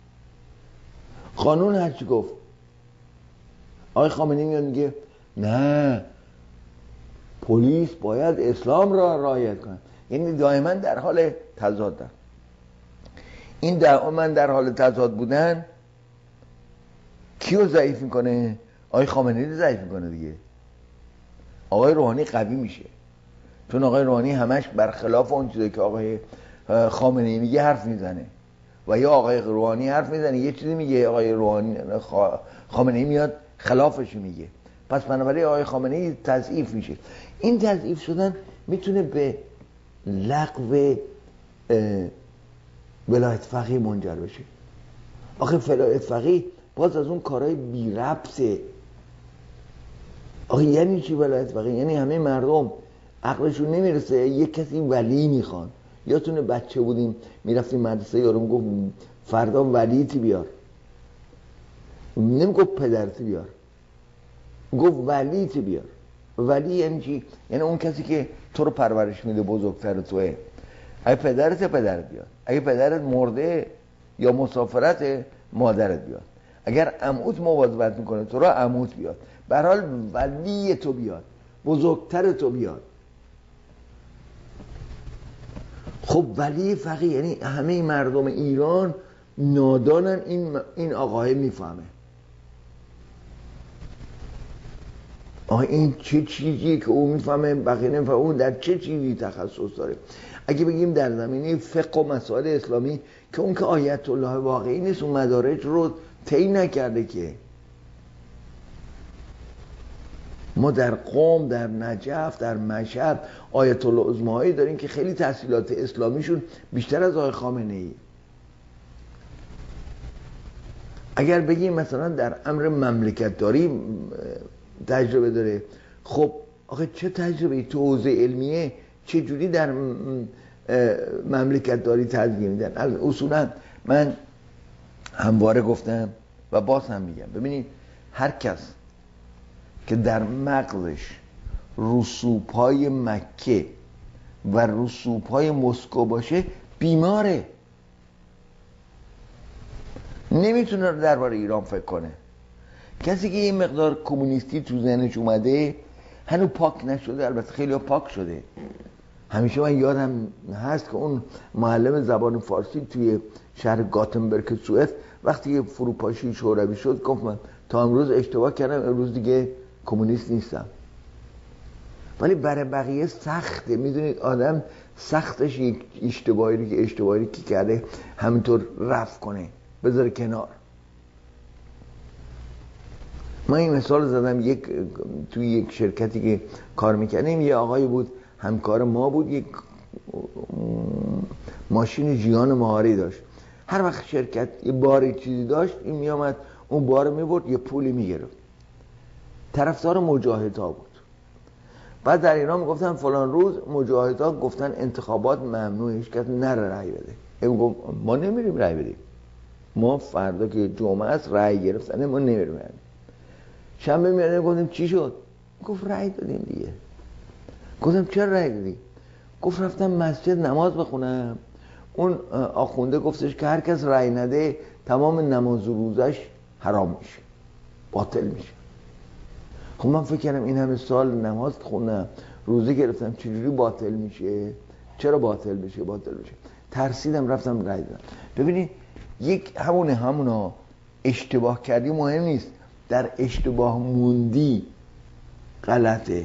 قانون هر چی گفت. آقای خامنه‌ای میاد میگه نه، پلیس باید اسلام را رعایت کنه. یعنی دائما در حال تضادن. این دائما در حال تضاد بودن کیو ضعیف میکنه؟ آقای خامنه‌ای رو ضعیف میکنه دیگه. آقای روحانی قوی میشه، چون آقای روحانی همش برخلاف اون چیزی که آقای خامنه‌ای میگه حرف میزنه، و یا آقای روحانی حرف میزنه یه چیزی میگه، آقای روحانی خامنه‌ای میاد خلافش میگه. پس بنابراین آقای خامنه‌ای تضعیف میشه. این تضعیف شدن میتونه به لغو ولایت فقیه منجر بشه. آخه ولایت فقیه باز از اون کارهای بی ربطه. آخه یعنی چی ولایت فقیه؟ یعنی همه مردم عقلشون نمیرسه یک کسی ولی میخوان. یادتونه بچه بودیم میرفتیم مدرسه، یارو میگفت فردا ولیتی بیار، نمیگفت پدرتی بیار، گفت ولیتی بیار. ولی یعنی چی؟ یعنی اون کسی که تو رو پرورش میده، بزرگتر توه. اگه پدرت پدرت بیاد، اگه پدرت مرده یا مسافرت مادرت بیاد، اگر عموت مواظبت میکنه تو رو عموت بیاد. به هر حال ولی تو بیاد، بزرگتر تو بیاد. خب ولی فقیه یعنی همه مردم ایران نادانن، این این آقاه میفهمه آه این چه چیزی که او میفهمه بقیه نمیفهمه، اون در چه چیزی تخصص داره. اگه بگیم در زمینه فقه و مسائل اسلامی که اون که آیت الله واقعی نیست، اون مدارج رو طی نکرده. که ما در قم، در نجف، در مشهد آیت الله عظمایی داریم که خیلی تحصیلات اسلامیشون بیشتر از آقای خامنه‌ای. اگر بگیم مثلا در امر مملکت داری تجربه داره، خب آخه چه تجربه تو حوزه علمیه چه جوری در مملکت داری تدوین میدن؟ از اصولا من همواره گفتم و باز هم میگم، ببینید هر کس که در مغزش رسوب‌های مکه و رسوب‌های مسکو باشه بیماره، نمیتونه درباره ایران فکر کنه. کسی که این مقدار کمونیستی تو ذهنش اومده هنوز پاک نشده. البته خیلی ها پاک شده. همیشه من یادم هست که اون معلم زبان فارسی توی شهر گاتنبرگ سوئد وقتی فروپاشی شوروی شد گفت من تا امروز اشتباه کردم، امروز دیگه کمونیست نیستم. ولی برای بقیه سخته. میدونید آدم سختش یک اشتباهی که اشتباهی که کرده همینطور رفع کنه، بذاره کنار. ما این مثال زدم، یک توی یک شرکتی که کار میکنیم یه آقایی بود همکار ما بود، یک ماشین ژیان مهاری داشت. هر وقت شرکت یه بار چیزی داشت این میامد اون بار میبرد یه پولی میگرفت. طرفدار مجاهدها بود. بعد در ایران میگفتن فلان روز مجاهدها گفتن انتخابات ممنوع، هیچ کس نره رأی بده. این گفت ما نمیریم رأی بدیم، ما فردا که جمعه است رأی گرفتن ما نمیریم. شنبه میادیم گفتیم چی شد؟ گفت رأی دادیم دیگه. گفتم چرا رأی دادی؟ گفت رفتم مسجد نماز بخونم، اون آخونده گفتش که هر کس رأی نده تمام نماز و روزش حرام میشه، باطل میشه. خب من فکر کردم این همه سال نماز خوندم، روزه گرفتم چجوری باطل میشه، چرا باطل بشه باطل بشه ترسیدم رفتم رای دادم. ببینید یک همونه همونا اشتباه کردی مهم نیست، در اشتباه موندی غلطه.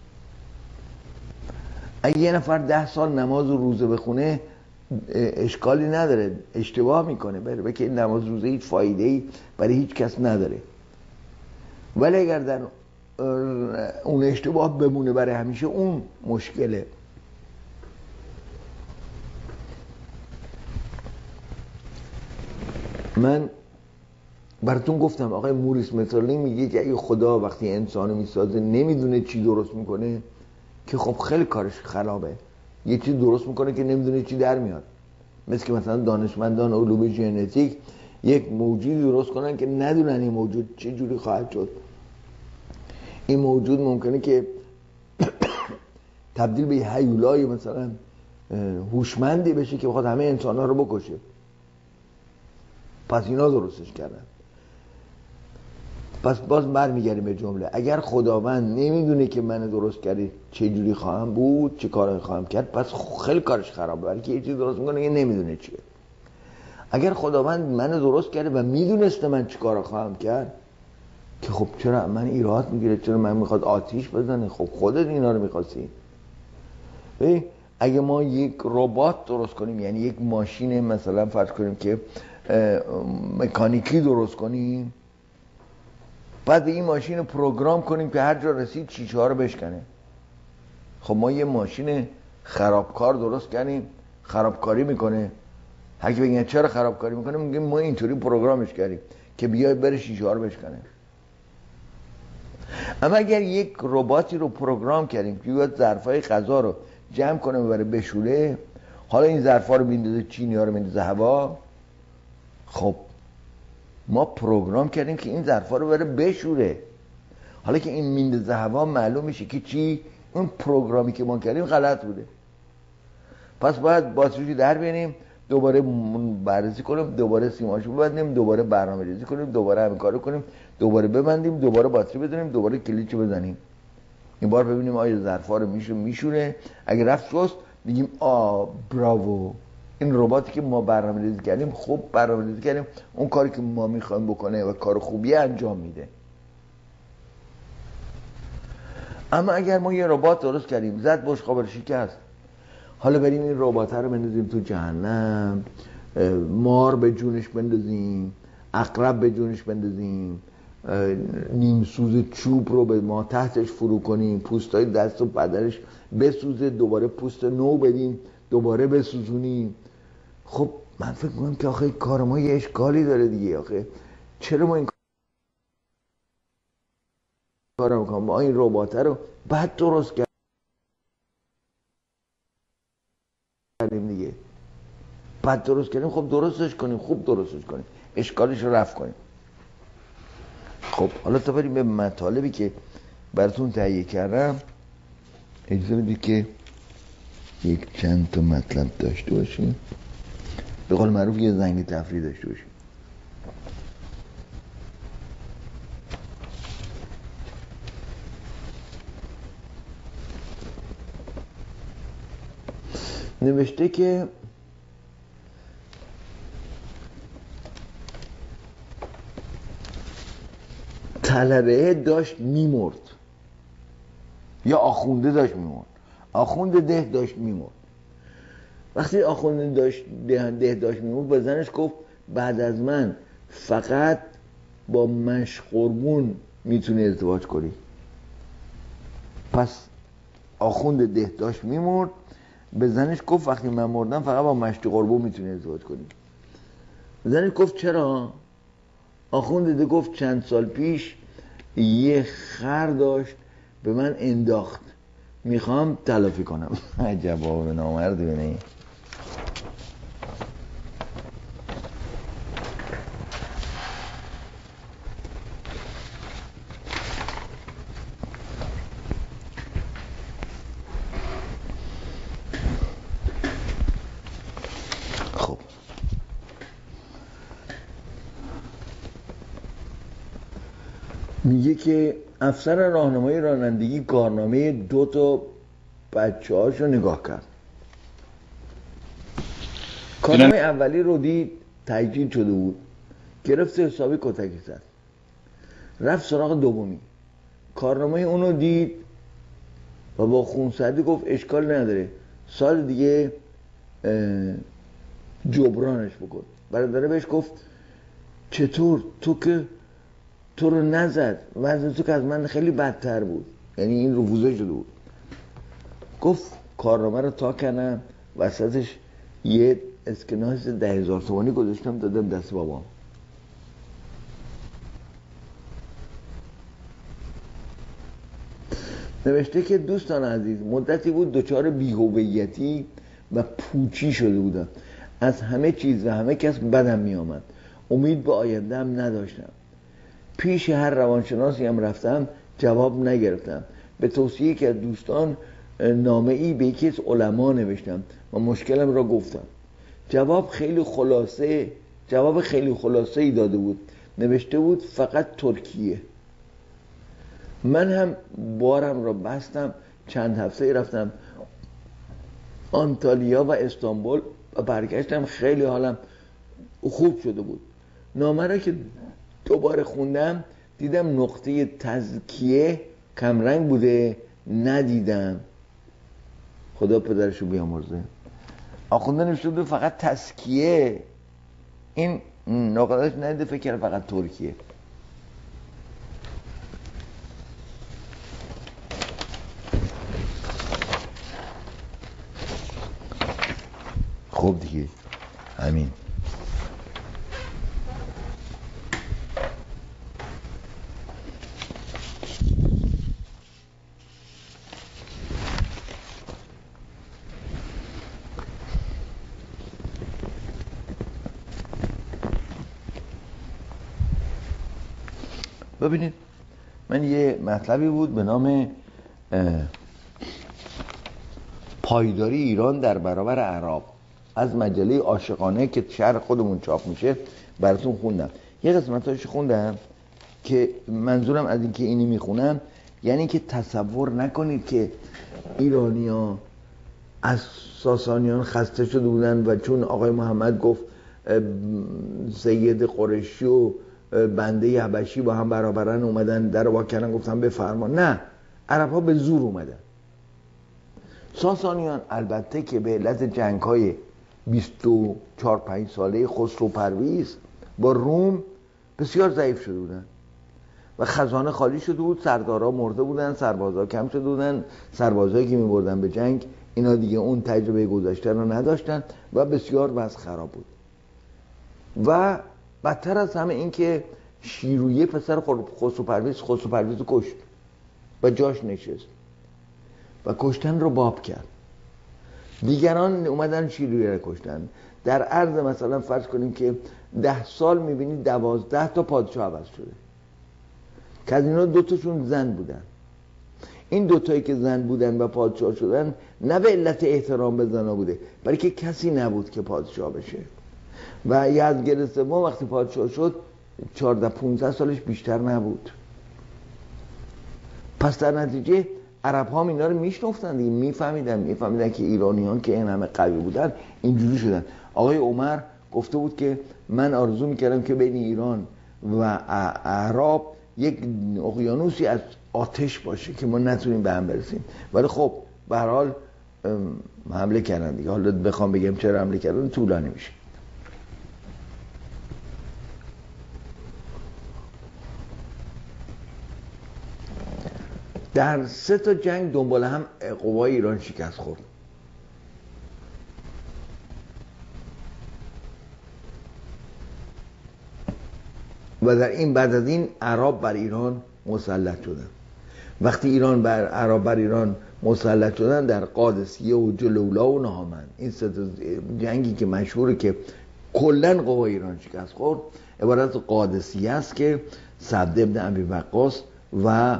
اگه یه نفر ده سال نماز و روزه بخونه اشکالی نداره، اشتباه میکنه بره که نماز روزه هیچ فایده ای برای هیچ کس نداره، ولی اگر در اون اشتباه بمونه برای همیشه اون مشکله. من براتون گفتم آقای موریس مترلینگ میگه که اگه خدا وقتی انسانو میسازه نمیدونه چی درست میکنه که خب خیلی کارش خرابه. یه چیز درست میکنه که نمیدونه چی در میاد، مثل که مثلا دانشمندان علوم ژنتیک یک موجودی درست کنن که ندونن این موجود چه جوری خواهد شد. این موجود ممکنه که تبدیل به یه هیولای مثلا هوشمندی بشه که بخواد همه انسان‌ها رو بکشه. پس اینا درستش کردن. پس باز برمیگردیم به جمله، اگر خداوند نمیدونه که من درست کردی چه جوری خواهم بود، چه کاری خواهم کرد، پس خیلی کارش خرابه، برای که یه چیز درست میکنه یه نمیدونه چیه. اگر خداوند من درست کرده و میدونسته من چه کار خواهم کرد که خب چرا من ایراد میگیره، چرا من میخواد آتیش بزنه، خب خودت اینا رو میخواستی. اگه ما یک ربات درست کنیم، یعنی یک ماشین مثلا فرض کنیم که مکانیکی درست کنیم، بعد این ماشین رو پروگرام کنیم که هر جا رسید شیشه ها رو بشکنه، خب ما یه ماشین خرابکار درست کردیم، خرابکاری میکنه. هر کی بگه چرا خرابکاری میکنه میگه ما اینطوری پروگرامش کردیم که بیای بره شیشه ها رو بشکنه. اما اگر یک رباتی رو پروگرام کردیم که بیاد ظرفای غذا رو جمع کنه و بره بشوره، حالا این ظرفا رو میندازه چینی ها رو میندازه هوا، خب ما پروگرام کردیم که این ظرفا رو بره بشوره. حالا که این میندازه هوا معلوم میشه که چی، اون پروگرامی که ما کردیم غلط بوده. پس باید باتریشو در بیاریم، دوباره بررسی کنیم، دوباره سیماشو ببندیم، دوباره برنامه‌ریزی کنیم، دوباره همین کارو کنیم، دوباره ببندیم، دوباره باتری بزنیم، دوباره کلیدشو بزنیم. این بار ببینیم آیا ظرفا رو میشه میشوره. اگه رفت شست میگیم آ براوو، این رباتی که ما برنامه‌ریزی کردیم خوب برنامه‌ریزی کردیم، اون کاری که ما میخوایم بکنه و کار خوبی انجام میده. اما اگر ما یه ربات درست کردیم زد بشقاب شکست، حالا بریم این ربات رو بندازیم تو جهنم، مار به جونش بندازیم، عقرب به جونش بندازیم، نیم سوز چوب رو به ما تحتش فرو کنیم، پوستای دست و بدنش بسوزه، دوباره پوست نو بدیم، دوباره بسوزونیم. خب من فکر میکنم که آخه کار ما یه اشکالی داره دیگه. آخه چرا ما این کار رو میکنم؟ ما این ربات رو بعد درست کردیم دیگه، بعد درست کردیم، خب درستش کنیم، خوب درستش کنیم، اشکالش رو رفع کنیم. خب حالا تا بریم به مطالبی که براتون تهیه کردم، اجازه بدید که یک چند تا مطلب داشته باشیم، به قول معروف یه زنگ تفریح داشته باشیم. نوشته که طلبه داشت میمرد یا آخونده داشت میمرد، آخونده ده داشت میمرد. وقتی آخونده داشت ده, ده داشت میمرد به زنش گفت بعد از من فقط با مشقربون میتونی ازدواج کنی. پس آخونده ده داشت میمرد، به زنش گفت وقتی من مردم فقط با مشتی قربون میتونی ازدواج کنی. زنش گفت چرا؟ آخونده ده گفت چند سال پیش یه خر داشت به من انداخت، میخوام تلافی کنم. عجب آقا نامردی بینه. خب میگه که افسر راهنمای رانندگی کارنامه دو تا بچه هاشو نگاه کرد. کارنامه اولی رو دید تجدید شده بود، گرفت حسابی کتکی زد، رفت سراغ دومی. کارنامه اونو دید و با خونسردی گفت اشکال نداره، سال دیگه جبرانش بکن. برادره بهش گفت چطور؟ تو که تو رو نزد، وضع تو که از من خیلی بدتر بود، یعنی این رفوزه شده بود. گفت کارنامه رو تا کنم، وسطش یه اسکناس ده هزار تومانی گذاشتم دادم دست بابام. نوشته که دوستان عزیز، مدتی بود دچار بی‌هویتی و پوچی شده بودم. از همه چیز و همه کس بدم می آمد. امید به آینده‌ام نداشتم. پیش هر روانشناسی هم رفتم، جواب نگرفتم. به توصیه که از دوستان نامه ای به یکی از علما نوشتم و مشکلم را گفتم. جواب خیلی خلاصه جواب خیلی خلاصه ای داده بود. نوشته بود فقط ترکیه. من هم بارم را بستم، چند هفته رفتم آنتالیا و استانبول و برگشتم، خیلی حالم خوب شده بود. نامه را که دوباره خوندم دیدم نقطه تزکیه کمرنگ بوده، ندیدم. خدا پدرشو بیامرزه. آخونده نوشته بود فقط تزکیه، این نقطهش ندیده، فکر کرد فقط ترکیه. خب دیگه همین. ببینید من یه مطلبی بود به نام پایداری ایران در برابر اعراب از مجله عاشقانه که شهر خودمون چاپ میشه براتون خوندم. یه قسمتاشو خوندم که منظورم از این که اینی میخونم یعنی که تصور نکنید که ایرانی‌ها از ساسانیان خسته شده بودن و چون آقای محمد گفت سید قریشی و بنده حبشی با هم برابرن اومدن در وا کردن گفتن بفرما. نه، عرب ها به زور اومدن. ساسانیان البته که به علت جنگ های بیست و چهار پنج ساله خسرو پرویز با روم بسیار ضعیف شده بودن و خزانه خالی شده بود، سردارا مرده بودن، سربازا کم شده بودن، سربازایی که می بردن به جنگ اینا دیگه اون تجربه گذشته رو نداشتن و بسیار وضع خراب بود. و بدتر از همه این که شیرویه پسر خسرو پرویز خسرو پرویز رو کشت و جاش نشست و کشتن رو باب کرد. دیگران اومدن شیرویه رو کشتن. در عرض مثلا فرض کنیم که ده سال میبینید دوازده تا پادشاه عوض شده که از اینا دوتاشون زن بودن. این دوتایی که زن بودن و پادشاه شدن نه به علت احترام به زنا بوده، بلکه کسی نبود که پادشاه بشه. و یزدگرد سوم وقتی پادشاه شد چهارده پانزده سالش بیشتر نبود. پس در نتیجه عرب ها اینا رو میشنفتن دیگه، میفهمیدن میفهمیدن که ایرانیان که این همه قوی بودن اینجوری شدن. آقای عمر گفته بود که من آرزو میکردم که بین ایران و اعراب یک اقیانوسی از آتش باشه که ما نتونیم به هم برسیم، ولی خب به هر حال حمله کردن دیگه. حالا بخوام بگم چرا حمله کردن طولانی میشه. در سه تا جنگ دنبال هم قوای ایران شکست خورد. و در این بعد از این عرب بر ایران مسلط شدن. وقتی ایران بر عرب بر ایران مسلط شدن در قادسیه و جلولا و نهامند، این سه تا جنگی که مشهوره که کلا قوای ایران شکست خورد عبارت از قادسیه است که سعد ابن ابی وقاص و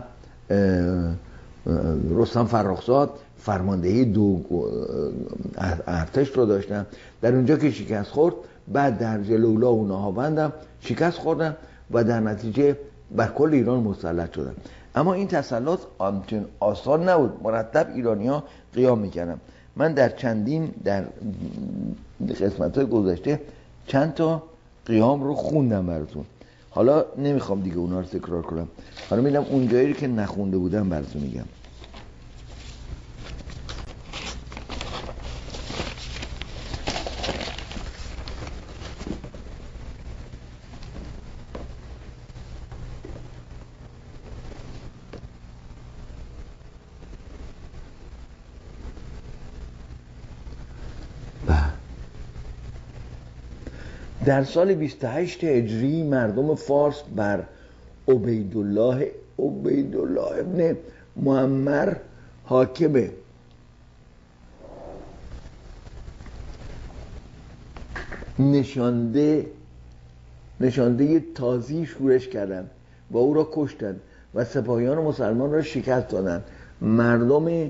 رستم فرخزاد فرماندهی دو ارتش رو داشتن. در اونجا که شکست خورد بعد در جلولا و نهاوند هم شکست خوردن و در نتیجه بر کل ایران مسلط شدن. اما این تسلط آنچنان آسان نبود. مرتب ایرانی‌ها قیام میکردن. من در چندین در قسمت‌های گذشته چند تا قیام رو خوندم براتون، حالا نمیخوام دیگه اونا رو تکرار کنم، حالا میدم اون جایی رو که نخونده بودم براتون میگم. در سال بیست و هشت هجری مردم فارس بر عبیدالله عبیدالله ابن معمر حاکم نشانده نشانده تازی شورش کردند و او را کشتند و سپاهیان مسلمان را شکست دادند. مردم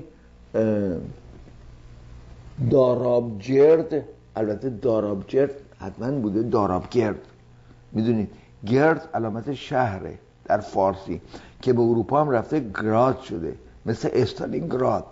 دارابجرد، البته دارابجرد حتما بوده دارابگرد، میدونید گرد علامت شهره در فارسی که به اروپا هم رفته گراد شده، مثل استالینگراد.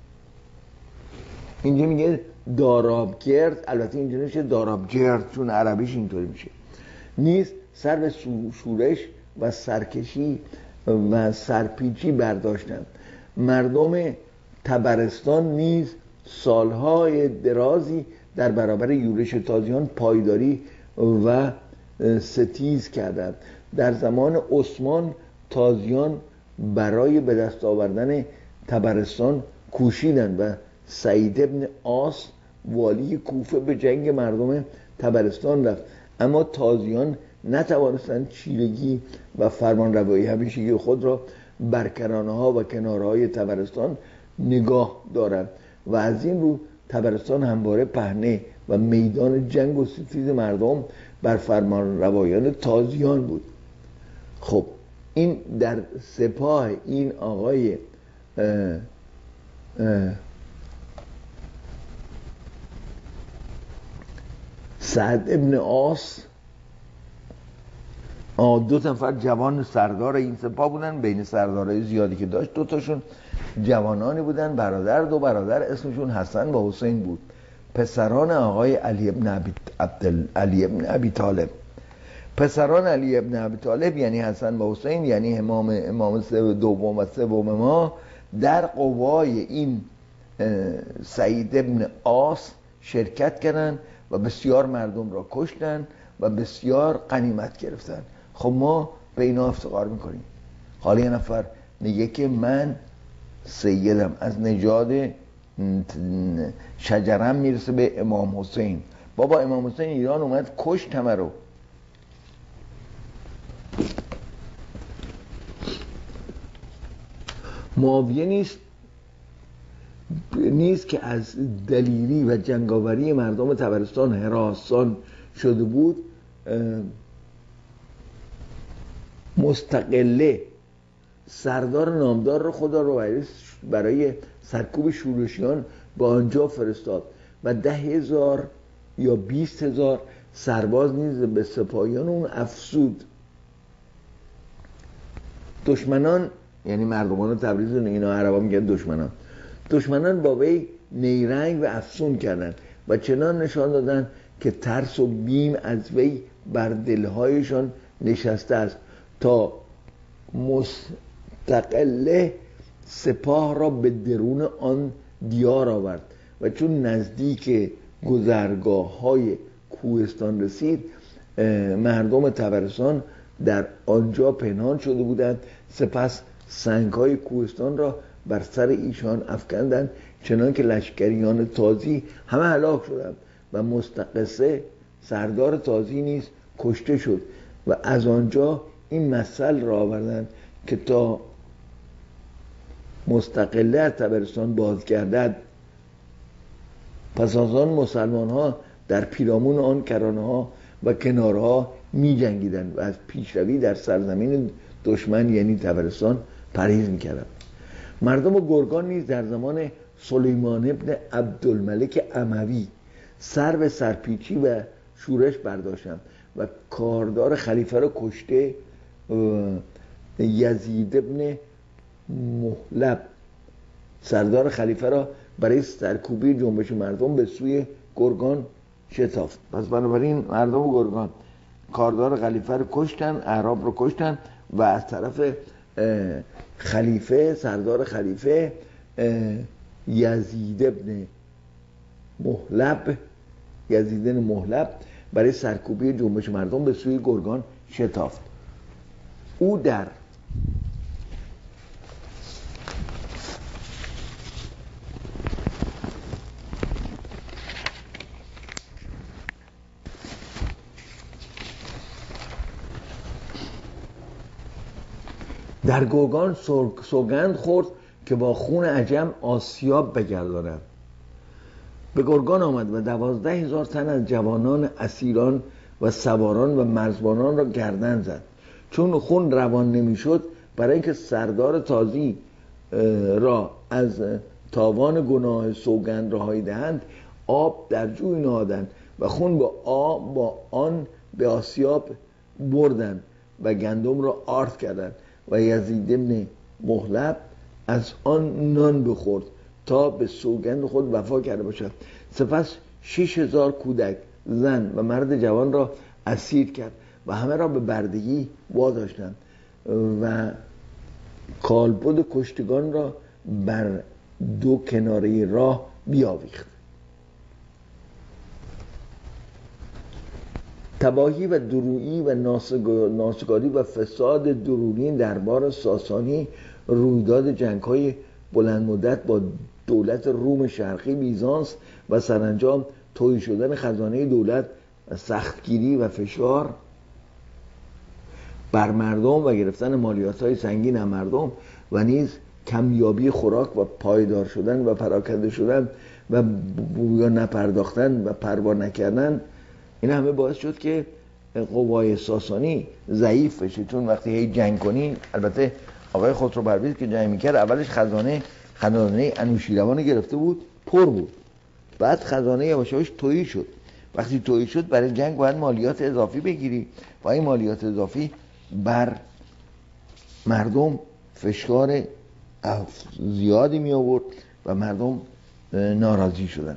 اینجا میگه دارابگرد، البته اینجا میشه دارابجرد چون عربیش اینطوری میشه. نیز سر به شورش و سرکشی و سرپیچی برداشتند. مردم طبرستان نیز سالهای درازی در برابر یورش تازیان پایداری و ستیز کردند. در زمان عثمان تازیان برای به دست آوردن طبرستان کوشیدند و سعید ابن عاص والی کوفه به جنگ مردم طبرستان رفت، اما تازیان نتوانستند چیرگی و فرمانروایی همیشگی خود را بر کرانه‌ها و کنارهای طبرستان نگاه دارند و از این رو طبرستان همواره پهنه و میدان جنگ و ستیز مردم بر فرمانروایان تازیان بود. خب این در سپاه این آقای اه اه سعد ابن عاص دو نفر جوان سردار این سپاه بودن، بین سردارای زیادی که داشت دو تاشون جوانانی بودن، برادر، دو برادر، اسمشون حسن و حسین بود، پسران آقای علی ابن ابی عبدال علی ابن ابی طالب. پسران علی ابن ابی طالب یعنی حسن و حسین، یعنی امام امام دوم و سوم ما، در قوای این سعید ابن عاص شرکت کردند و بسیار مردم را کشتند و بسیار غنیمت گرفتند. خب ما به اینا افتخار میکنیم. حالا یه نفر میگه که من سیدم، از نژاد شجرم میرسه به امام حسین. بابا امام حسین ایران اومد کشت همه رو. معاویه نیست نیست که از دلیری و جنگاوری مردم طبرستان هراسان شده بود، مستقله سردار نامدار رو خدا رو برای سرکوب شورشیان به آنجا فرستاد و ده هزار یا بیست هزار سرباز نیز به سپاهیان اون افسود. دشمنان یعنی مردمان تبریز، اینا عربا میگن دشمنان، دشمنان با وی نیرنگ و افسون کردند و چنان نشان دادند که ترس و بیم از وی بر دلهایشان نشسته است تا مستقله سپاه را به درون آن دیار آورد و چون نزدیک گذرگاه های کوهستان رسید، مردم طبرستان در آنجا پنهان شده بودند. سپس سنگ های کوهستان را بر سر ایشان افکندند، چنان که لشکریان تازی همه هلاک شدند و مستقصه سردار تازی نیز کشته شد و از آنجا این مثل را آوردند که تا مستقله از طبرستان بازگردد، پس از آن مسلمان ها در پیرامون آن کرانه ها و کنارها می جنگیدند و از پیشروی در سرزمین دشمن یعنی طبرستان پرهیز می کردند. مردم گرگان نیز در زمان سلیمان ابن عبدالملک اموی سر به سرپیچی و شورش برداشتند و کاردار خلیفه را کشته، یزید ابن مهلب سردار خلیفه را برای سرکوبی جنبش مردم به سوی گرگان شتافت. پس بنابراین مردم گرگان کاردار خلیفه رو کشتن، اعراب رو کشتن و از طرف خلیفه سردار خلیفه یزید ابن مهلب یزید ابن مهلب برای سرکوبی جنبش مردم به سوی گرگان شتافت. او در در گرگان سوگند خورد که با خون عجم آسیاب بگرداند. به گرگان آمد و دوازده هزار تن از جوانان اسیران و سواران و مرزبانان را گردن زد. چون خون روان نمیشد، برای اینکه سردار تازی را از تاوان گناه سوگند رهایی دهند، آب در جوی نهادند و خون با آب با آن به آسیاب بردند و گندم را آرد کردند و یزید ابن مهلب از آن نان بخورد تا به سوگند خود وفا کرده باشد. سپس شش هزار کودک، زن و مرد جوان را اسیر کرد و همه را به بردگی واداشتند و کالبد کشتگان را بر دو کناره راه بیاویخت. تباهی و درویی و ناسگاری و فساد درونی دربار ساسانی، رویداد جنگ‌های بلند مدت با دولت روم شرقی بیزانس و سرانجام تویی شدن خزانه دولت و سختگیری و فشار بر مردم و گرفتن مالیات‌های سنگین از مردم و نیز کمیابی خوراک و پایدار شدن و پراکنده شدن و بویا نپرداختن و پروا نکردن، این همه باعث شد که قوای ساسانی ضعیف بشه. چون وقتی هی جنگ کنی، البته آقای خسرو پرویز که جنگ میکرد اولش خزانه خزانه انوشیروان گرفته بود، پر بود، بعد خزانه یواش یواش تویی شد. وقتی تویی شد برای جنگ باید مالیات اضافی بگیری و این مالیات اضافی بر مردم فشار زیادی می آورد و مردم ناراضی شدن.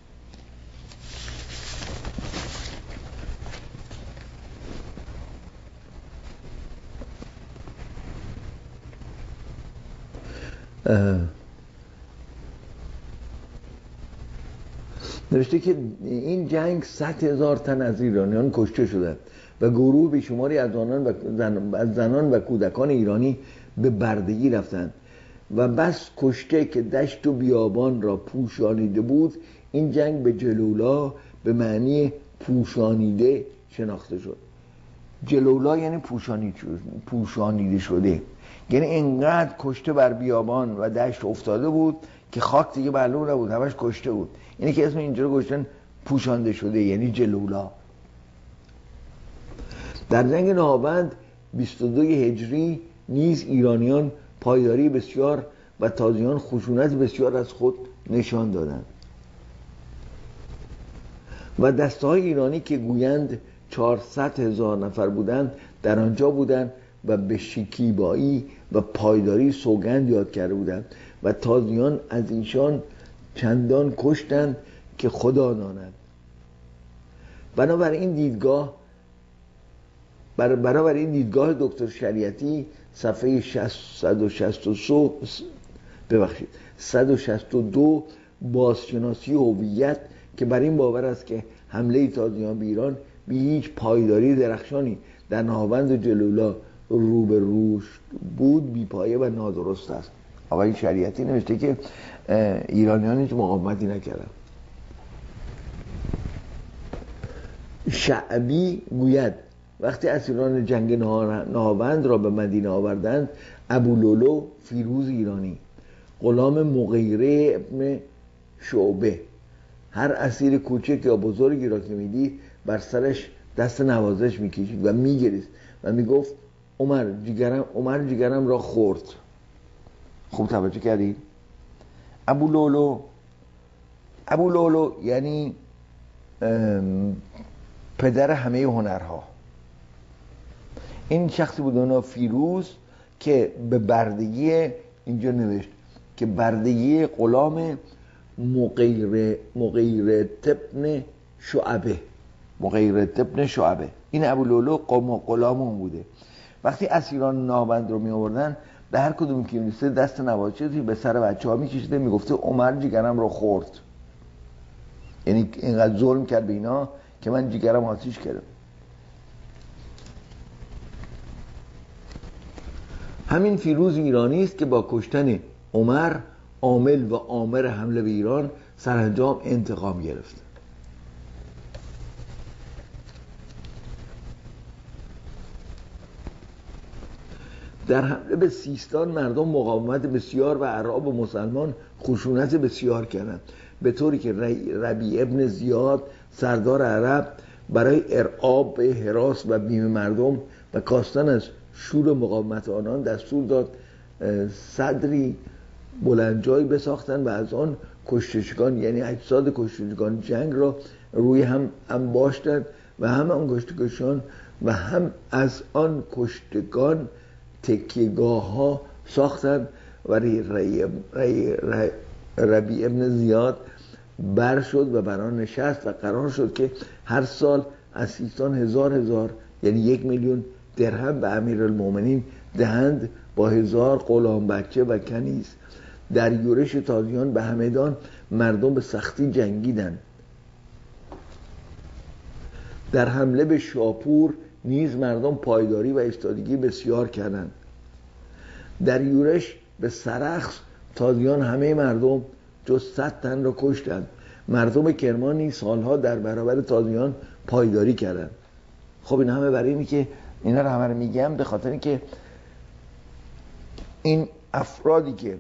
نوشته که این جنگ صد هزار تن از ایرانیان کشته شدند و گروه بیشماری از زنان و, زن... از زنان و کودکان ایرانی به بردگی رفتند و بس کشته که دشت و بیابان را پوشانیده بود. این جنگ به جلولا به معنی پوشانیده شناخته شد. جلولا یعنی پوشانیده شده، یعنی اینقدر کشته بر بیابان و دشت افتاده بود که خاک دیگه معلوم نبود، همش کشته بود. اینی که اسم اینجا رو گذاشتن پوشانده شده، یعنی جلولا. در جنگ نهاوند بیست و دو هجری نیز ایرانیان پایداری بسیار و تازیان خشونت بسیار از خود نشان دادند و دسته های ایرانی که گویند چهارصد هزار نفر بودند در آنجا بودند و به شکیبایی و پایداری سوگند یاد کرده بودند و تازیان از ایشان چندان کشتند که خدا داند. بنابراین دیدگاه برابر این دیدگاه دکتر شریعتی صفحه صد و شصت و دو ببخشید صد و شصت و دو بازشناسی هویت که بر این باور است که حمله تازیان به ایران به هیچ پایداری درخشانی در نهاوند و جلولا رو به روش بود بی پایه و نادرست است. آقای شریعتی نوشته که ایرانیان هیچ مقاومتی نکردند. شعبی گوید وقتی اسیران جنگ نهاوند را به مدینه آوردند، ابولولو فیروز ایرانی، غلام مغیره ابن شعبه، هر اسیر کوچک یا بزرگی را که میدید بر سرش دست نوازش میکشید و میگریست و میگفت عمر جیگرم عمر جیگرم را خورد. خوب توجه کردید؟ ابولولو ابولولو یعنی پدر همه هنرها. این شخصی بود اونها فیروز که به بردگی اینجا نوشت که بردگی غلام مغیر مغیر ابن شعبه مغیر ابن شعبه این ابولولو غلام اون بوده. وقتی اسیران ناوند رو می آوردن به هر کدوم که میرسه دست نوازشی به سر بچه ها میکشیده، میگفته عمر جگرم رو خورد، یعنی اینقدر ظلم کرد به اینا که من جگرم آتیش کردم. همین فیروز ایرانی است که با کشتن عمر عامل و آمر حمله به ایران سرانجام انتقام گرفت. در حمله به سیستان مردم مقاومت بسیار و اعراب و مسلمان خشونت بسیار کردند، به طوری که ربیع ابن زیاد سردار عرب برای ارعاب به هراس و بیم مردم و کاستن از شور مقاومت آنان دستور داد صدری بلندجایی بساختند و از آن کشتشگان یعنی اجساد کشتشگان جنگ را روی هم انباشتند و هم آن کشتگان و هم از آن کشتگان تکیگاه ها ساختند و ربیع ابن زیاد بر شد و بر آن نشست و قرار شد که هر سال از سیستان هزار هزار یعنی یک میلیون درهم به امیرالمومنین دهند با هزار غلام بچه و کنیز. در یورش تازیان به همدان مردم به سختی جنگیدند. در حمله به شاپور نیز مردم پایداری و ایستادگی بسیار کردند. در یورش به سرخس تازیان همه مردم جز صد تن را کشتند. مردم کرمان نیز سالها در برابر تازیان پایداری کردند. خب این همه برای اینی که اینا رو همه رو میگم به خاطر اینکه این افرادی که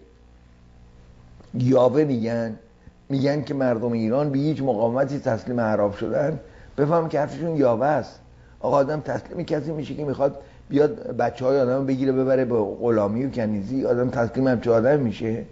یاوه میگن میگن که مردم ایران به هیچ مقاومتی تسلیم اعراب شدن، بفهم که حرفشون یاوه است. آقا آدم تسلیم کسی میشه که میخواد بیاد بچه های آدم بگیره ببره به غلامی و کنیزی، آدم تسلیم همچه آدم میشه؟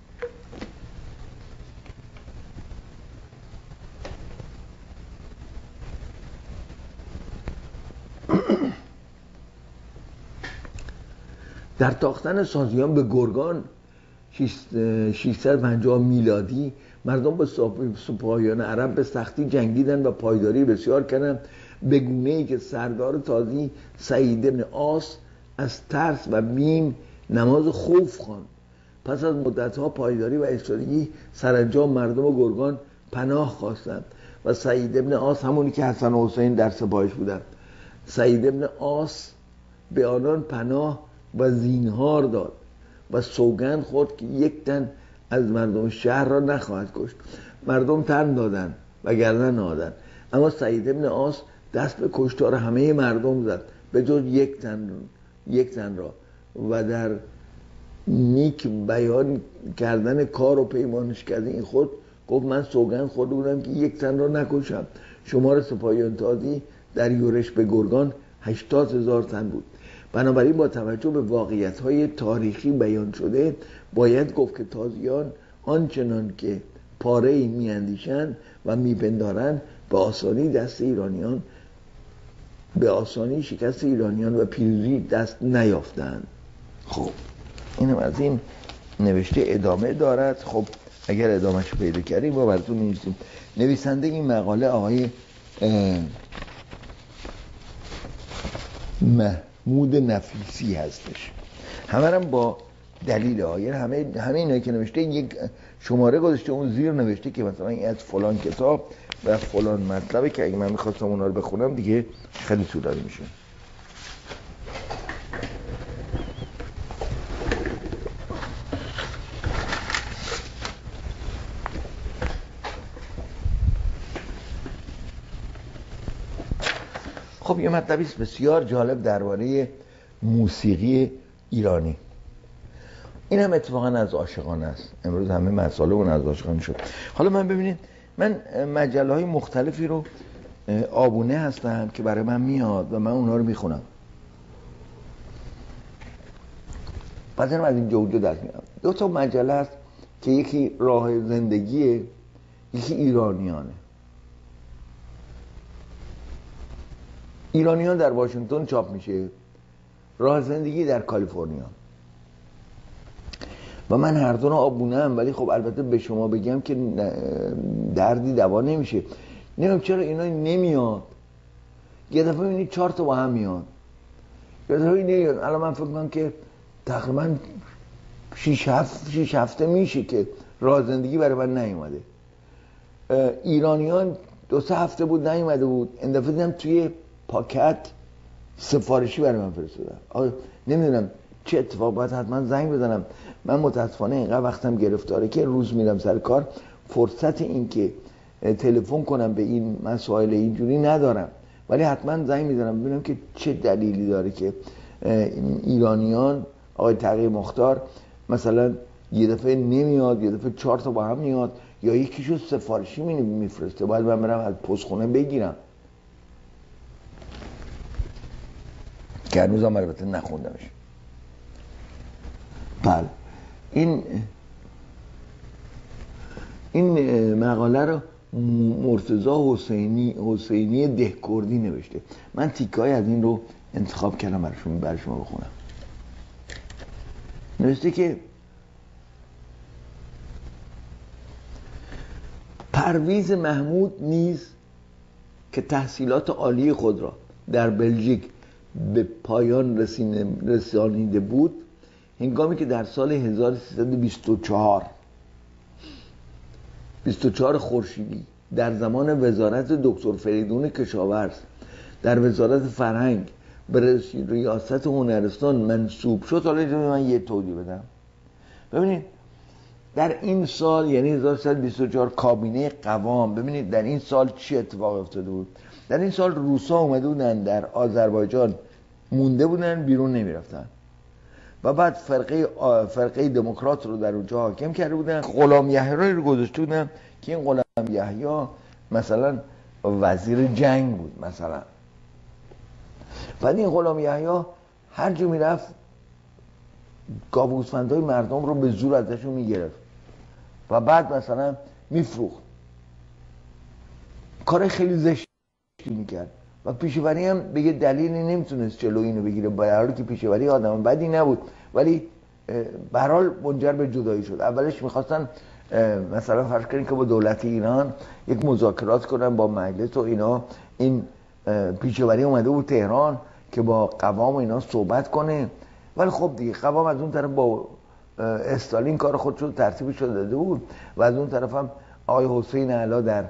در تاختن سازیان به گرگان ششصد و پنجاه میلادی مردم با سپاهیان عرب به سختی جنگیدن و پایداری بسیار کردند، به گونه‌ای که سردار تازی سعید بن عاص از ترس و بیم نماز خوف خواند. پس از مدت‌ها پایداری و ایستادگی سرانجام مردم گرگان پناه خواستند و سعید بن عاص همونی که حسن و حسین در سپاهش بودند، سعید بن عاص به آنان پناه و زینهار داد و سوگند خورد که یک تن از مردم شهر را نخواهد کشت. مردم تن دادند و گردن نهادند، اما سعید بن عاص دست به کشتار همه مردم زد به جز یک تن یک تن را و در نیک بیان کردن کار و پیمانش کرده این خود گفت من سوگند خورده بودم که یک تن را نکشم. شمار سپاهیان تازی در یورش به گرگان هشتاد هزار تن بود. بنابراین با توجه به واقعیت‌های تاریخی بیان شده باید گفت که تازیان آنچنان که پاره‌ای می‌اندیشند و می‌پندارند به آسانی دست ایرانیان به آسانی شکست ایرانیان و پیروزی دست نیافتند. خب اینم از این نوشته ادامه دارد. خب اگر ادامهش رو پیدا کردیم ما براتون می‌نویسیم. نویسنده این مقاله آقای محمود نفیسی هستش. همه هم با دلیل آیر همه همه اینایی که نوشته یک شماره گذاشته، اون زیر نوشته که مثلا این از فلان کتاب و فلان مطلبه که اگه من میخواستم اونا رو بخونم دیگه خیلی طولانی میشه. خب یه مطلبی بسیار جالب درباره موسیقی ایرانی. این هم اتفاقا از عاشقانه است. امروز همه مسائل اون از عاشقانه شد. حالا من ببینید من مجله های مختلفی رو آبونه هستن که برای من میاد و من اونا رو میخونم. بعد از اینجا اونجا دست میاد. دو تا مجله هست که یکی راه زندگیه، یکی ایرانیانه. ایرانیان در واشنگتن چاپ میشه، راه زندگی در کالیفرنیا. و من هر دو آبونم، ولی خب البته به شما بگم که دردی دوا نمیشه. نمیدونم چرا اینا نمیاد. یه دفعه میبینید چهار تا با هم میاد، یه دفعه نمیاد. الان من فکر کنم که تقریبا شیش هفت شیش هفته میشه که راه زندگی برای من نیومده. ایرانیان دو سه هفته بود نیومده بود، این دفعه دیدم توی پاکت سفارشی برای من فرستادن. نمیدونم چه اتفاق، باید حتما زنگ بزنم. من متاسفانه اینقدر وقتم گرفتاره که روز میرم سر کار، فرصت این که تلفن کنم به این مسائل اینجوری ندارم، ولی حتما زنگ میزنم ببینم که چه دلیلی داره که ایرانیان آقای تقی مختار مثلا یه دفعه نمیاد، یه دفعه چهار تا با هم میاد، یا یکیشو سفارشی میفرسته، باید من برم از پستخونه بگیرم که هنوز هم البته نخوندمش. بله این این مقاله رو مرتضی حسینی حسینی دهکردی نوشته. من تیکه‌ای از این رو انتخاب کردم براشون برای شما بخونم. نوشته که پرویز محمود نیز که تحصیلات عالی خود را در بلژیک به پایان رسانیده بود، هنگامی که در سال هزار و سیصد و بیست و چهار بیست و چهار خورشیدی در زمان وزارت دکتر فریدون کشاورز در وزارت فرهنگ به ریاست هنرستان منصوب شد. حالا اینجا من یه توضیح بدم. ببینید در این سال یعنی هزار و سیصد و بیست و چهار کابینه قوام، ببینید در این سال چی اتفاق افتاده بود. در این سال روسا اومده بودن در آذربایجان مونده بودن، بیرون نمیرفتن و بعد فرقه فرقه دموکرات رو در اونجا حاکم کرده بودن. غلام یحیی رو گذاشته بودن که این غلام یحیی مثلا وزیر جنگ بود مثلا. بعد این غلام یحیی هر جا میرفت گاوگوسفندای مردم رو به زور ازشون میگرفت و بعد مثلا میفروخت. کار خیلی زشتی میکرد و پیشوری هم به یه دلیلی نمیتونست جلو اینو بگیره، برای که پیشوری آدم بدی نبود، ولی به هر حال منجر به جدایی شد. اولش میخواستن مثلا فرض کنید که با دولت ایران یک مذاکرات کنن با مجلس و اینا. این پیشوری اومده بود تهران که با قوام اینا صحبت کنه، ولی خب دیگه قوام از اون طرف با استالین کار خودش رو ترتیبش رو داده بود و از اون طرف هم آقای حسین علا در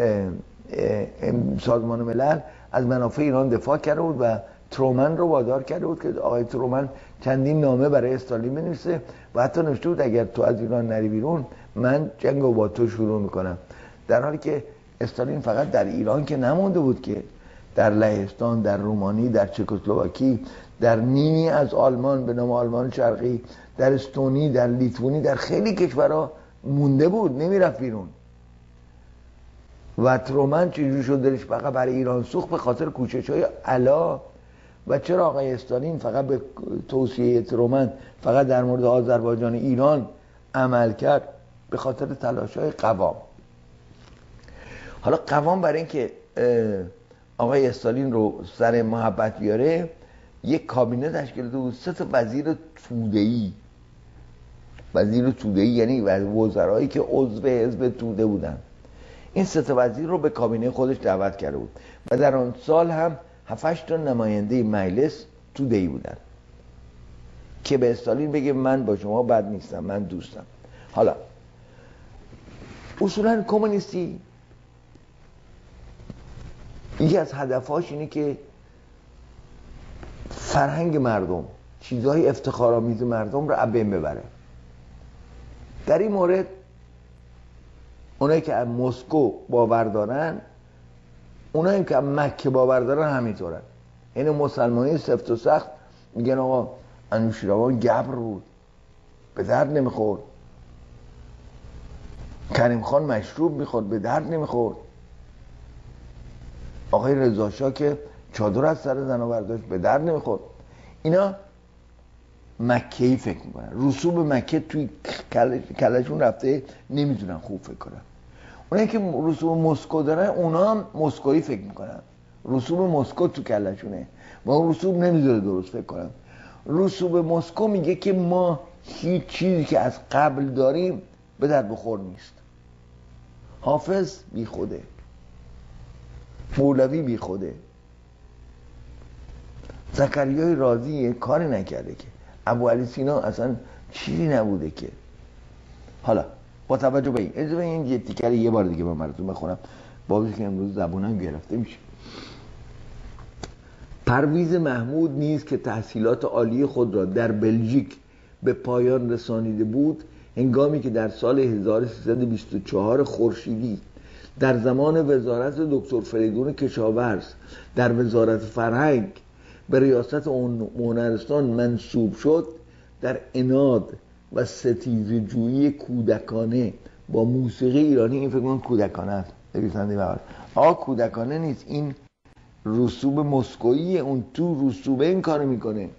سازمان ملل از منافع ایران دفاع کرده بود و ترومن رو وادار کرده بود که آقای ترومن چندین نامه برای استالین بنویسه و حتی نوشته بود اگر تو از ایران نری بیرون من جنگ رو با تو شروع میکنم. در حالی که استالین فقط در ایران که نمونده بود، که در لهستان، در رومانی، در چکسلواکی، در نیمی از آلمان به نام آلمان شرقی، در استونی، در لیتوانی، در خیلی کشورها مونده بود، نمیرفت بیرون. و ترومن چجور شد دلش فقط برای ایران سوخت؟ به خاطر کوشش‌های علا. و چرا آقای استالین فقط به توصیه ترومن فقط در مورد آذربایجان ایران عمل کرد؟ به خاطر تلاش‌های قوام. حالا قوام برای اینکه آقای استالین رو سر محبت بیاره یک کابینه تشکیل داده بود، سه تا وزیر توده‌ای. وزیر توده‌ای یعنی وزرایی که عضو حزب توده بودن. این سه تا وزیر رو به کابینه خودش دعوت کرده بود و در آن سال هم هفت هشت تا نماینده مجلس توده‌ای بودن که به استالین بگه من با شما بد نیستم، من دوستم. حالا اصولا کمونیستی یکی از هدفهاش اینه که فرهنگ مردم، چیزهای افتخارآمیز مردم رو از بین ببره. در این مورد اونایی که از مسکو باور دارن، اونایی که از مکه باور دارن همینطورن. این مسلمانی سفت و سخت میگن آقا انوشیروان گبر بود، به درد نمیخورد. کریم خان مشروب میخورد، به درد نمیخورد. آقای رضا شاه که چادر از سر زنا برداشت، به درد نمیخورد. اینا مکه‌ای فکر میکنن، رسوب مکه توی کلشون رفته، نمیتونن خوب فکر کنن. اونایی که رسوب مسکو دارن اونا هم مسکویی فکر میکنن، رسوب مسکو تو کلشونه و اون رسوب نمیذاره درست فکر کنن. رسوب مسکو میگه که ما هیچ چیزی که از قبل داریم به در بخور نیست. حافظ بی خوده، مولوی بی خوده، زکریای رازی کاری نکرده که، ابو علی سینا اصلا چیزی نبوده که. حالا با توجه به این اجازه این یه تیکر یه بار دیگه من براتون بخونم، بابی که امروز زبونم گرفته میشه. پرویز محمود نیز که تحصیلات عالی خود را در بلژیک به پایان رسانیده بود، هنگامی که در سال هزار و سیصد و بیست و چهار خورشیدی در زمان وزارت دکتر فریدون کشاورز در وزارت فرهنگ به ریاست هنرستان منصوب شد، در عناد و ستیزجویی کودکانه با موسیقی ایرانی، این فکر کنم کودکانه است نویسنده مقاله، آقا کودکانه نیست، این رسوب مسکویی، اون تو رسوبه این کارو میکنه.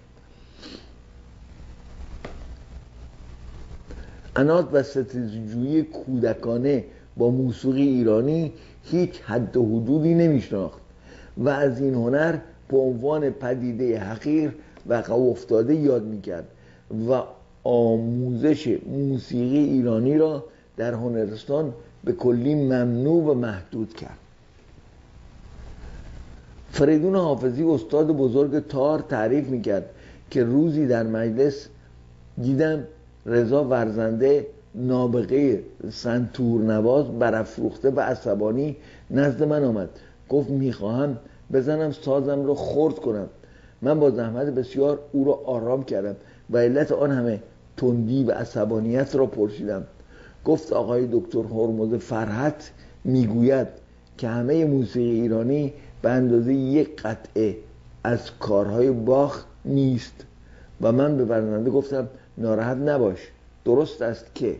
عناد و ستیزجویی کودکانه با موسیقی ایرانی هیچ حد و حدودی نمیشناخت و از این هنر به عنوان پدیده حقیر و عقب افتاده یاد میکرد و آموزش موسیقی ایرانی را در هنرستان به کلی ممنوع و محدود کرد. فریدون حافظی استاد بزرگ تار تعریف میکرد که روزی در مجلس دیدم رضا ورزنده نابغه سنتور نواز برافروخته و عصبانی نزد من آمد، گفت میخواهم بزنم سازم رو خرد کنم. من با زحمت بسیار او را آرام کردم و علت آن همه تندی و عصبانیت را پرسیدم. گفت آقای دکتر هرمز فرحت میگوید که همه موسیقی ایرانی به اندازه یک قطعه از کارهای باخ نیست و من به ورزنده گفتم ناراحت نباش، درست است که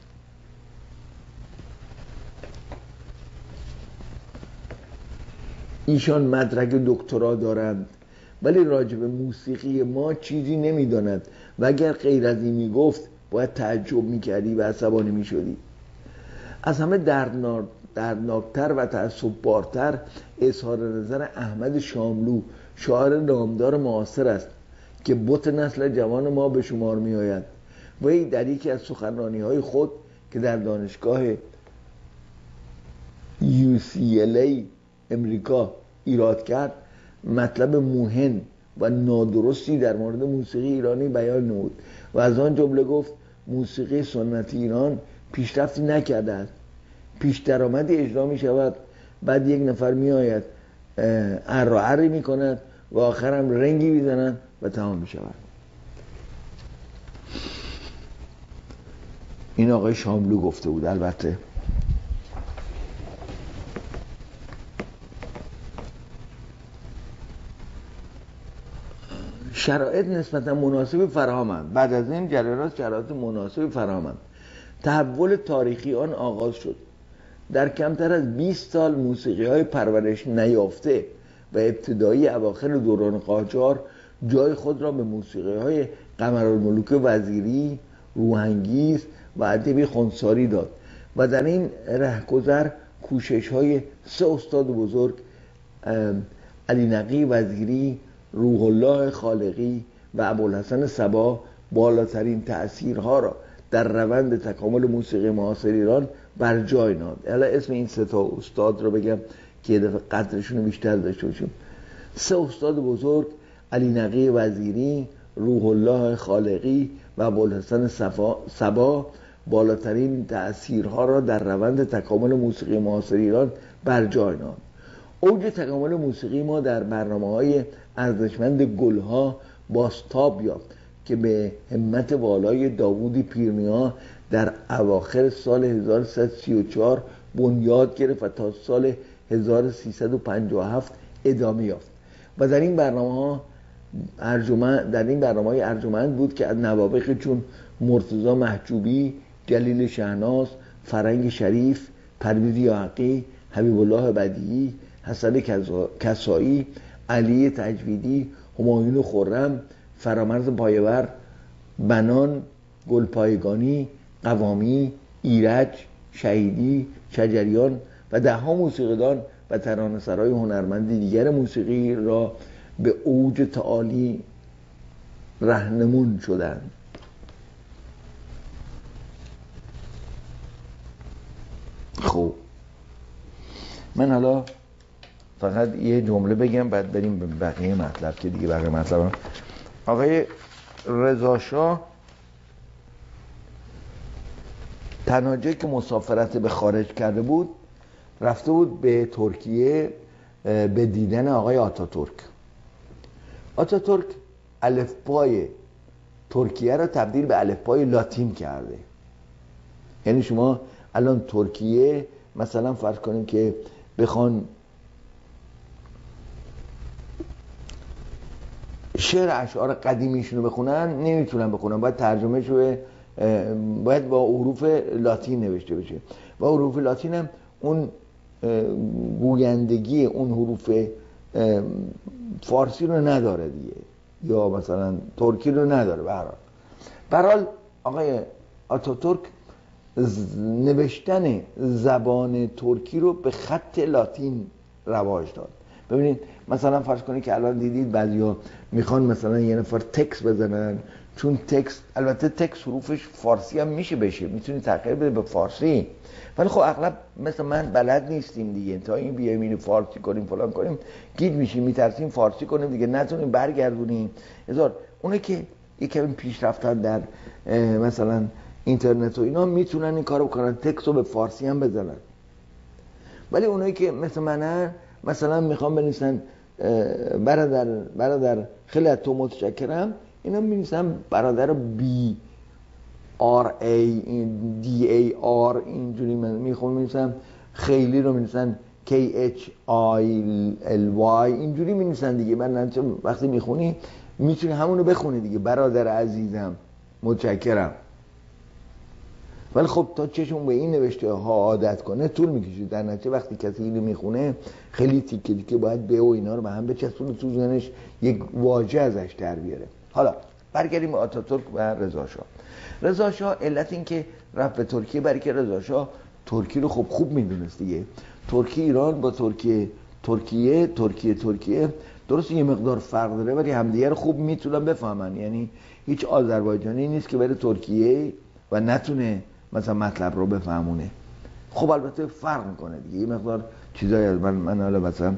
ایشان مدرک دکترا دارند ولی راجع به موسیقی ما چیزی نمیداند و اگر غیر از این میگفت باید تعجب میکردی و عصبانی میشدی. از همه دردناک دردناکتر و تعصب‌بارتر اظهار نظر احمد شاملو، شاعر نامدار معاصر است که بت نسل جوان ما به شمار می آید. وی در یکی از سخنرانی های خود که در دانشگاه یو سی ال ای امریکا ایراد کرد، مطلب موهن و نادرستی در مورد موسیقی ایرانی بیان نمود و از آن جمله گفت موسیقی سنتی ایران پیشرفتی نکرده است، پیش درآمدی اجرا می شود، بعد یک نفر می آید ار و اری می کند و آخرم رنگی می زند و تمام می شود. این آقای شاملو گفته بود. البته شرایط نسبتا مناسبی فراهمند. بعد از این جریانات شرایط مناسبی فراهمند. تحول تاریخی آن آغاز شد. در کمتر از بیست سال موسیقی های پرورش نیافته و ابتدایی اواخر دوران قاجار جای خود را به موسیقی های قمرالملوک وزیری، روحانگیز و ادیب خونساری داد و در این رهگذر کوشش های سه استاد بزرگ علی نقی وزیری، روح الله خالقی و ابوالحسن صبا بالاترین تأثیرها را در روند تکامل موسیقی معاصر ایران بر جای نهاد. الان اسم این سه تا استاد رو بگم که یه دفعه قدرشون رو بیشتر داشته باشیم. سه استاد بزرگ علی نقی وزیری، روح الله خالقی و ابوالحسن صبا بالاترین تأثیرها را در روند تکامل موسیقی معاصر ایران بر جای نهاد. اوج تکامل موسیقی ما در برنامه‌های ارزشمند گلها بازتاب یافت که به همت والای داوود پیرنیا در اواخر سال هزار و سیصد و سی و چهار بنیاد گرفت و تا سال هزار و سیصد و پنجاه و هفت ادامه یافت و در این برنامه‌ها ارجمند در این برنامه‌های ارجمند بود که از نوابغ چون مرتضی محجوبی، جلیل شهناز، فرنگ شریف، پرویز یاحقی، حبیب الله بدیعی، حسن کسایی، علی تجویدی، همایون خرم، فرامرز پایور، بنان، گلپایگانی، قوامی، ایرج، شهیدی، شجریان و ده‌ها موسیقیدان و ترانه‌سرای هنرمند دیگر موسیقی را به اوج تعالی رهنمون شدند. من حالا فقط یه جمله بگم بعد بریم به بقیه مطلب که دیگه بقیه مطلب هم. آقای رضا شاه تنها جایی که مسافرت به خارج کرده بود رفته بود به ترکیه به دیدن آقای آتاتورک. آتاتورک الفبای ترکیه را تبدیل به الفبای لاتین کرده. یعنی شما الان ترکیه مثلا فرض کنیم که بخوان شعر اشعار قدیمیشون رو بخونن نمیتونن بخونن، باید ترجمه شده، باید با حروف لاتین نوشته بشه. با حروف لاتین هم اون گویندگی اون حروف فارسی رو نداره دیگه، یا مثلا ترکی رو نداره. به هر حال به هر حال آقای آتاتورک نوشتن زبان ترکی رو به خط لاتین رواج داد. ببینید مثلا فرض کنید که الان دیدید بعضیا میخوان مثلا یه نفر تکست بزنن، چون تکست البته تکست حروفش فارسی هم میشه بشه، میتونی تغییر بده به فارسی، ولی خب اغلب مثل من بلد نیستیم دیگه، تا این بیایم اینو فارسی کنیم فلان کنیم گیج میشیم، میترسیم فارسی کنیم دیگه نتونیم برگردونیم. هزار اونه که یکم پیش رفتن در مثلا اینترنت و اینا میتونن این کارو بکنن، تکست رو به فارسی هم بزنن. ولی اونایی که مثل منن مثلا میخوام بنویسن برادر برادر خیلی از تو متشکرم، اینا می‌نویسن برادر بی آر ای دی ای آر اینجوری میخوام می‌نویسن، خیلی رو می‌نویسن کی اچ آی ال وای اینجوری می‌نویسن دیگه. من وقتی میخونی میتونی همونو بخونی دیگه، برادر عزیزم متشکرم. ولی خب تا چشم به این نوشته ها عادت کنه طول میکشه، در نتیجه وقتی کسی اینو میخونه خیلی تیکه تیکه باید به و اینا رو به هم بچسبونه، تو ذهنش یک واژه ازش در بیاره. حالا برگردیم به آتاتورک و رضا شاه. رضا شاه علت این که رفت به ترکیه برای که رضا شاه ترکی رو خب خوب میدونست دیگه. ترکیه ایران با ترکیه ترکیه ترکیه ترکیه درست یه مقدار فرق داره ولی همدیگه رو خوب میتونن بفهمن. یعنی هیچ آذربایجانی نیست که بره ترکیه و نتونه مثلا مطلب رو بفهمونه. خب البته فرق میکنه دیگه، یه مقدار چیزایی از من من حالا مثلا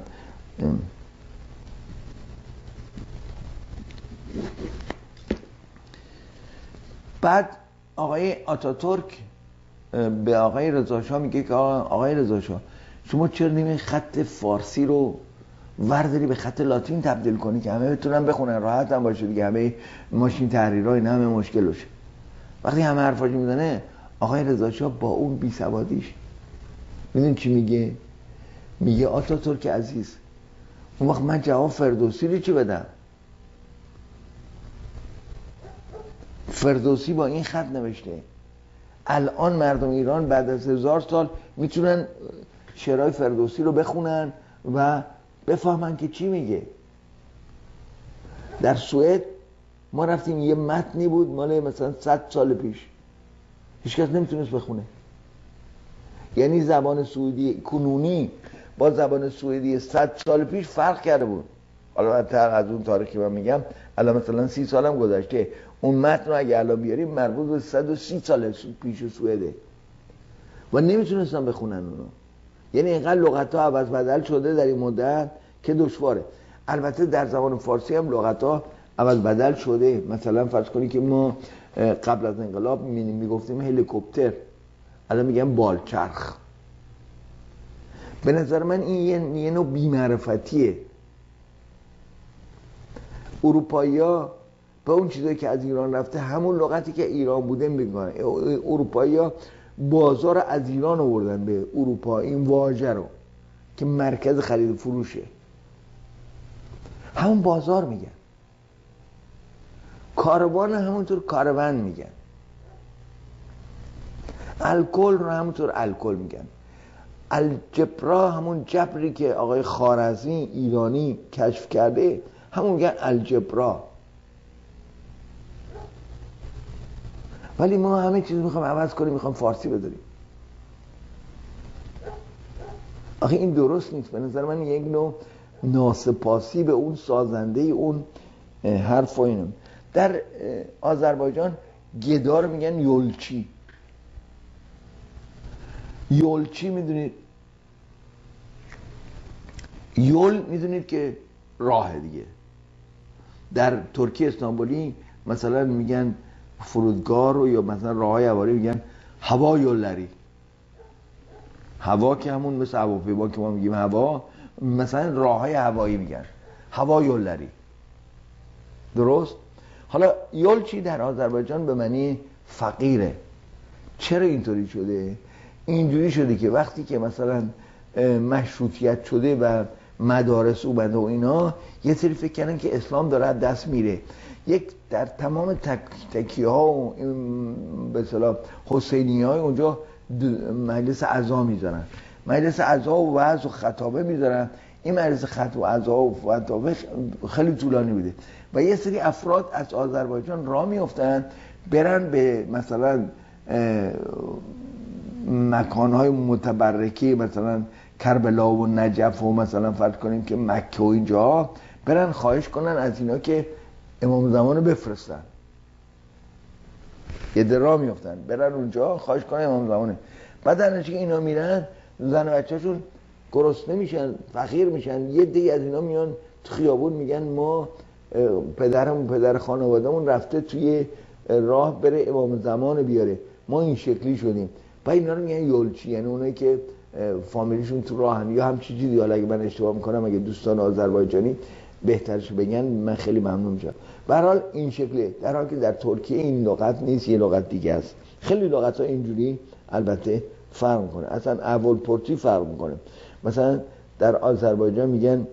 بعد آقای آتاتورک به آقای رضا شاه میگه که آقای رضا شاه شما چرا نمی خط فارسی رو ورداری به خط لاتین تبدیل کنی که همه بتونن بخونن، راحت هم باشه دیگه، همه ماشین تحریرای نه همه مشکل باشه. وقتی همه حرفاشو میزنه آقای رضا شاه با اون بیسوادیش میدون چی میگه؟ میگه آتاتورک عزیز اون وقت من جواب فردوسی رو چی بدم؟ فردوسی با این خط نوشته، الان مردم ایران بعد از هزار سال میتونن شعرهای فردوسی رو بخونن و بفهمن که چی میگه. در سوئد ما رفتیم یه متنی بود مال مثلا صد سال پیش، هیچ کس نمیتونست بخونه. یعنی زبان سوئدی کنونی با زبان سوئدی صد سال پیش فرق کرده بود. حالا از اون تاریخی من میگم الان مثلا سی سالم گذشته، اون متن رو اگه الان بیاریم مربوط به صد و سی سال پیش سوئده و نمیتونستن بخونن اونو. یعنی اینقدر لغت ها عوض بدل شده در این مدت که دشواره. البته در زبان فارسی هم لغت ها عوض بدل شده. مثلا فرض کنی که ما قبل از انقلاب میگفتیم هلیکوپتر، الان میگم بالچرخ. به نظر من این یه نوع بی‌معرفتیه. اروپایی‌ها به اون چیزایی که از ایران رفته همون لغتی که ایران بوده میگن. اروپایی‌ها بازار از ایران آوردن به اروپا این واژه رو که مرکز خرید و فروشه، همون بازار میگن. کاروان همونطور کاروان میگن. الکل رو همونطور الکل میگن. الجبرا همون جبری که آقای خوارزمی ایرانی کشف کرده همون میگن الجبرا. ولی ما همه چیز میخوام عوض کنیم، میخوام فارسی بذاریم. آخه این درست نیست. به نظر من یک نوع ناسپاسی به اون سازنده اون حرف و اینم. در آذربایجان گدار میگن یولچی. یولچی میدونید یول میدونید که راه دیگه. در ترکیه استانبولی مثلا میگن فرودگاه رو یا مثلا راههای هوایی میگن هوا یولری. هوا که همون مثل هواپیما که ما میگیم هوا، مثلا راههای هوایی میگن هوا یولری. درست؟ حالا یول چی در آذربایجان به معنی فقیره. چرا اینطوری شده؟ اینجوری شده که وقتی که مثلا مشروطیت شده و مدارس اومده و اینا، یه سری فکر کردن که اسلام داره دست میره. یک در تمام تک تکیه ها و به اصطلاح حسینی های اونجا مجلس عزا میذارن، مجلس عزا و وعظ و خطابه میذارن. این مجلس خطاب و عزا و خطابه خیلی طولانی بوده و یه سری افراد از آذربایجان راه میافتن برن به مثلا مکانهای متبرکی، مثلا کربلا و نجف و مثلا فرض کنیم که مکه و اینجا، برن خواهش کنن از اینا که امام زمان رو بفرستن. یه در راه میافتن برن اونجا خواهش کنن امام زمانه. بعد در که اینا میرن، زن و بچه‌شون گرسنه میشن، فقیر میشن. یه دی از اینا میان تو خیابون میگن ما پدرمون پدر خانوادهمون رفته توی راه بره امام زمان بیاره، ما این شکلی شدیم. بعد اینا رو میگن یولچی، یعنی اونایی که فامیلیشون تو راهن یا همچین چیزی. حالا اگه من اشتباه میکنم، اگه دوستان آذربایجانی بهترش بگن من خیلی ممنون میشم. به هر حال این شکله، در حالی که در ترکیه این لغت نیست، یه لغت دیگه است. خیلی لغت‌ها اینجوری البته فرق میکنه، اصلا اول پرتی فرق میکنه. مثلا در آذربایجان میگن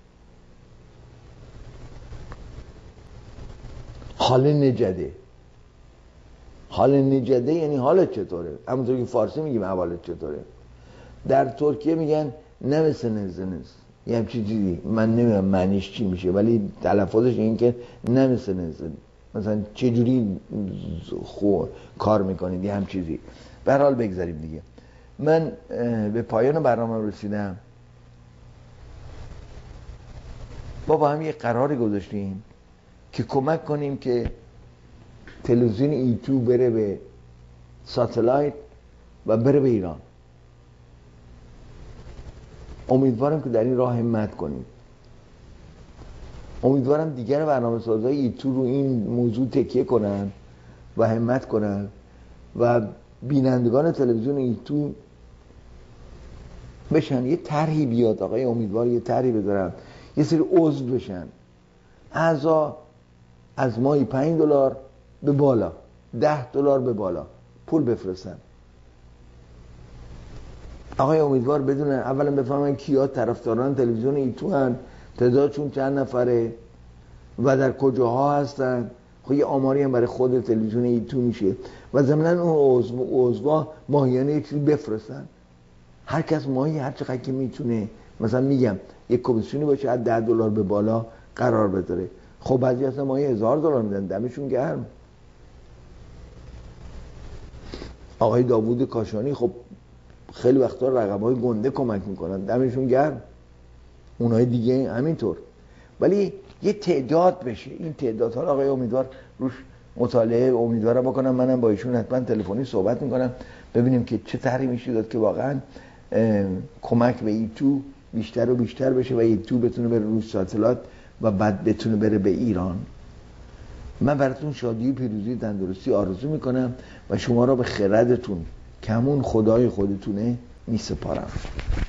حال نجده. حال نجده یعنی حالت چطوره، همونطور که فارسی میگیم حالت چطوره. در ترکیه میگن نمسه نزنز، یه همچی چیزی، من نمیدونم معنیش چی میشه ولی تلفظش این که نمسه نزن، مثلا چجوری خو کار میکنید، یه هم چیزی. به هر حال بگذاریم دیگه. من به پایان برنامه رسیدم. ما با هم یه قراری گذاشتیم که کمک کنیم که تلویزیون ای تو بره به ساتلایت و بره به ایران. امیدوارم که در این راه همت کنیم. امیدوارم دیگر برنامه سازهای ای تو رو این موضوع تکیه کنن و همت کنن و بینندگان تلویزیون ای تو بشن. یه طرحی بیاد، آقای امیدوار یه طرحی بذارن، یه سری عضو بشن، اعضا از ماهی پنج دلار به بالا، ده دلار به بالا پول بفرستن. آقای امیدوار بدونن، اولا بفهمن کیا طرفداران تلویزیون ای تو هن، تعدادشون چند نفره و در کجاها هستن. خب یه آماری هم برای خود تلویزیون ای تو میشه و ضمناً اون عضو عضوا ماهیانه یک چیز بفرستن. هر کس ماهی هر چقدر که میتونه، مثلا میگم یک کمیسیونی باشه از ده دلار به بالا قرار بذاره. خب بعضی اصلا ماهی هزار دلار میدن، دمشون گرم. آقای داوود کاشانی خب خیلی وقتا رقم‌های گنده کمک میکنن، دمشون گرم. اونهای دیگه همینطور. ولی یه تعداد بشه، این تعدادها رو آقای امیدوار روش مطالعه امیدوارم بکنم. منم با ایشون حتما تلفنی صحبت میکنم ببینیم که چه طرحی میشه داد که واقعا کمک به ای تو بیشتر و بیشتر بشه و ای تو بتونه بره روی ساتلایت و بعد بتونه بره به ایران. من براتون شادی و پیروزی تندرستی آرزو میکنم و شما را به خردتون که همون خدای خودتونه میسپارم.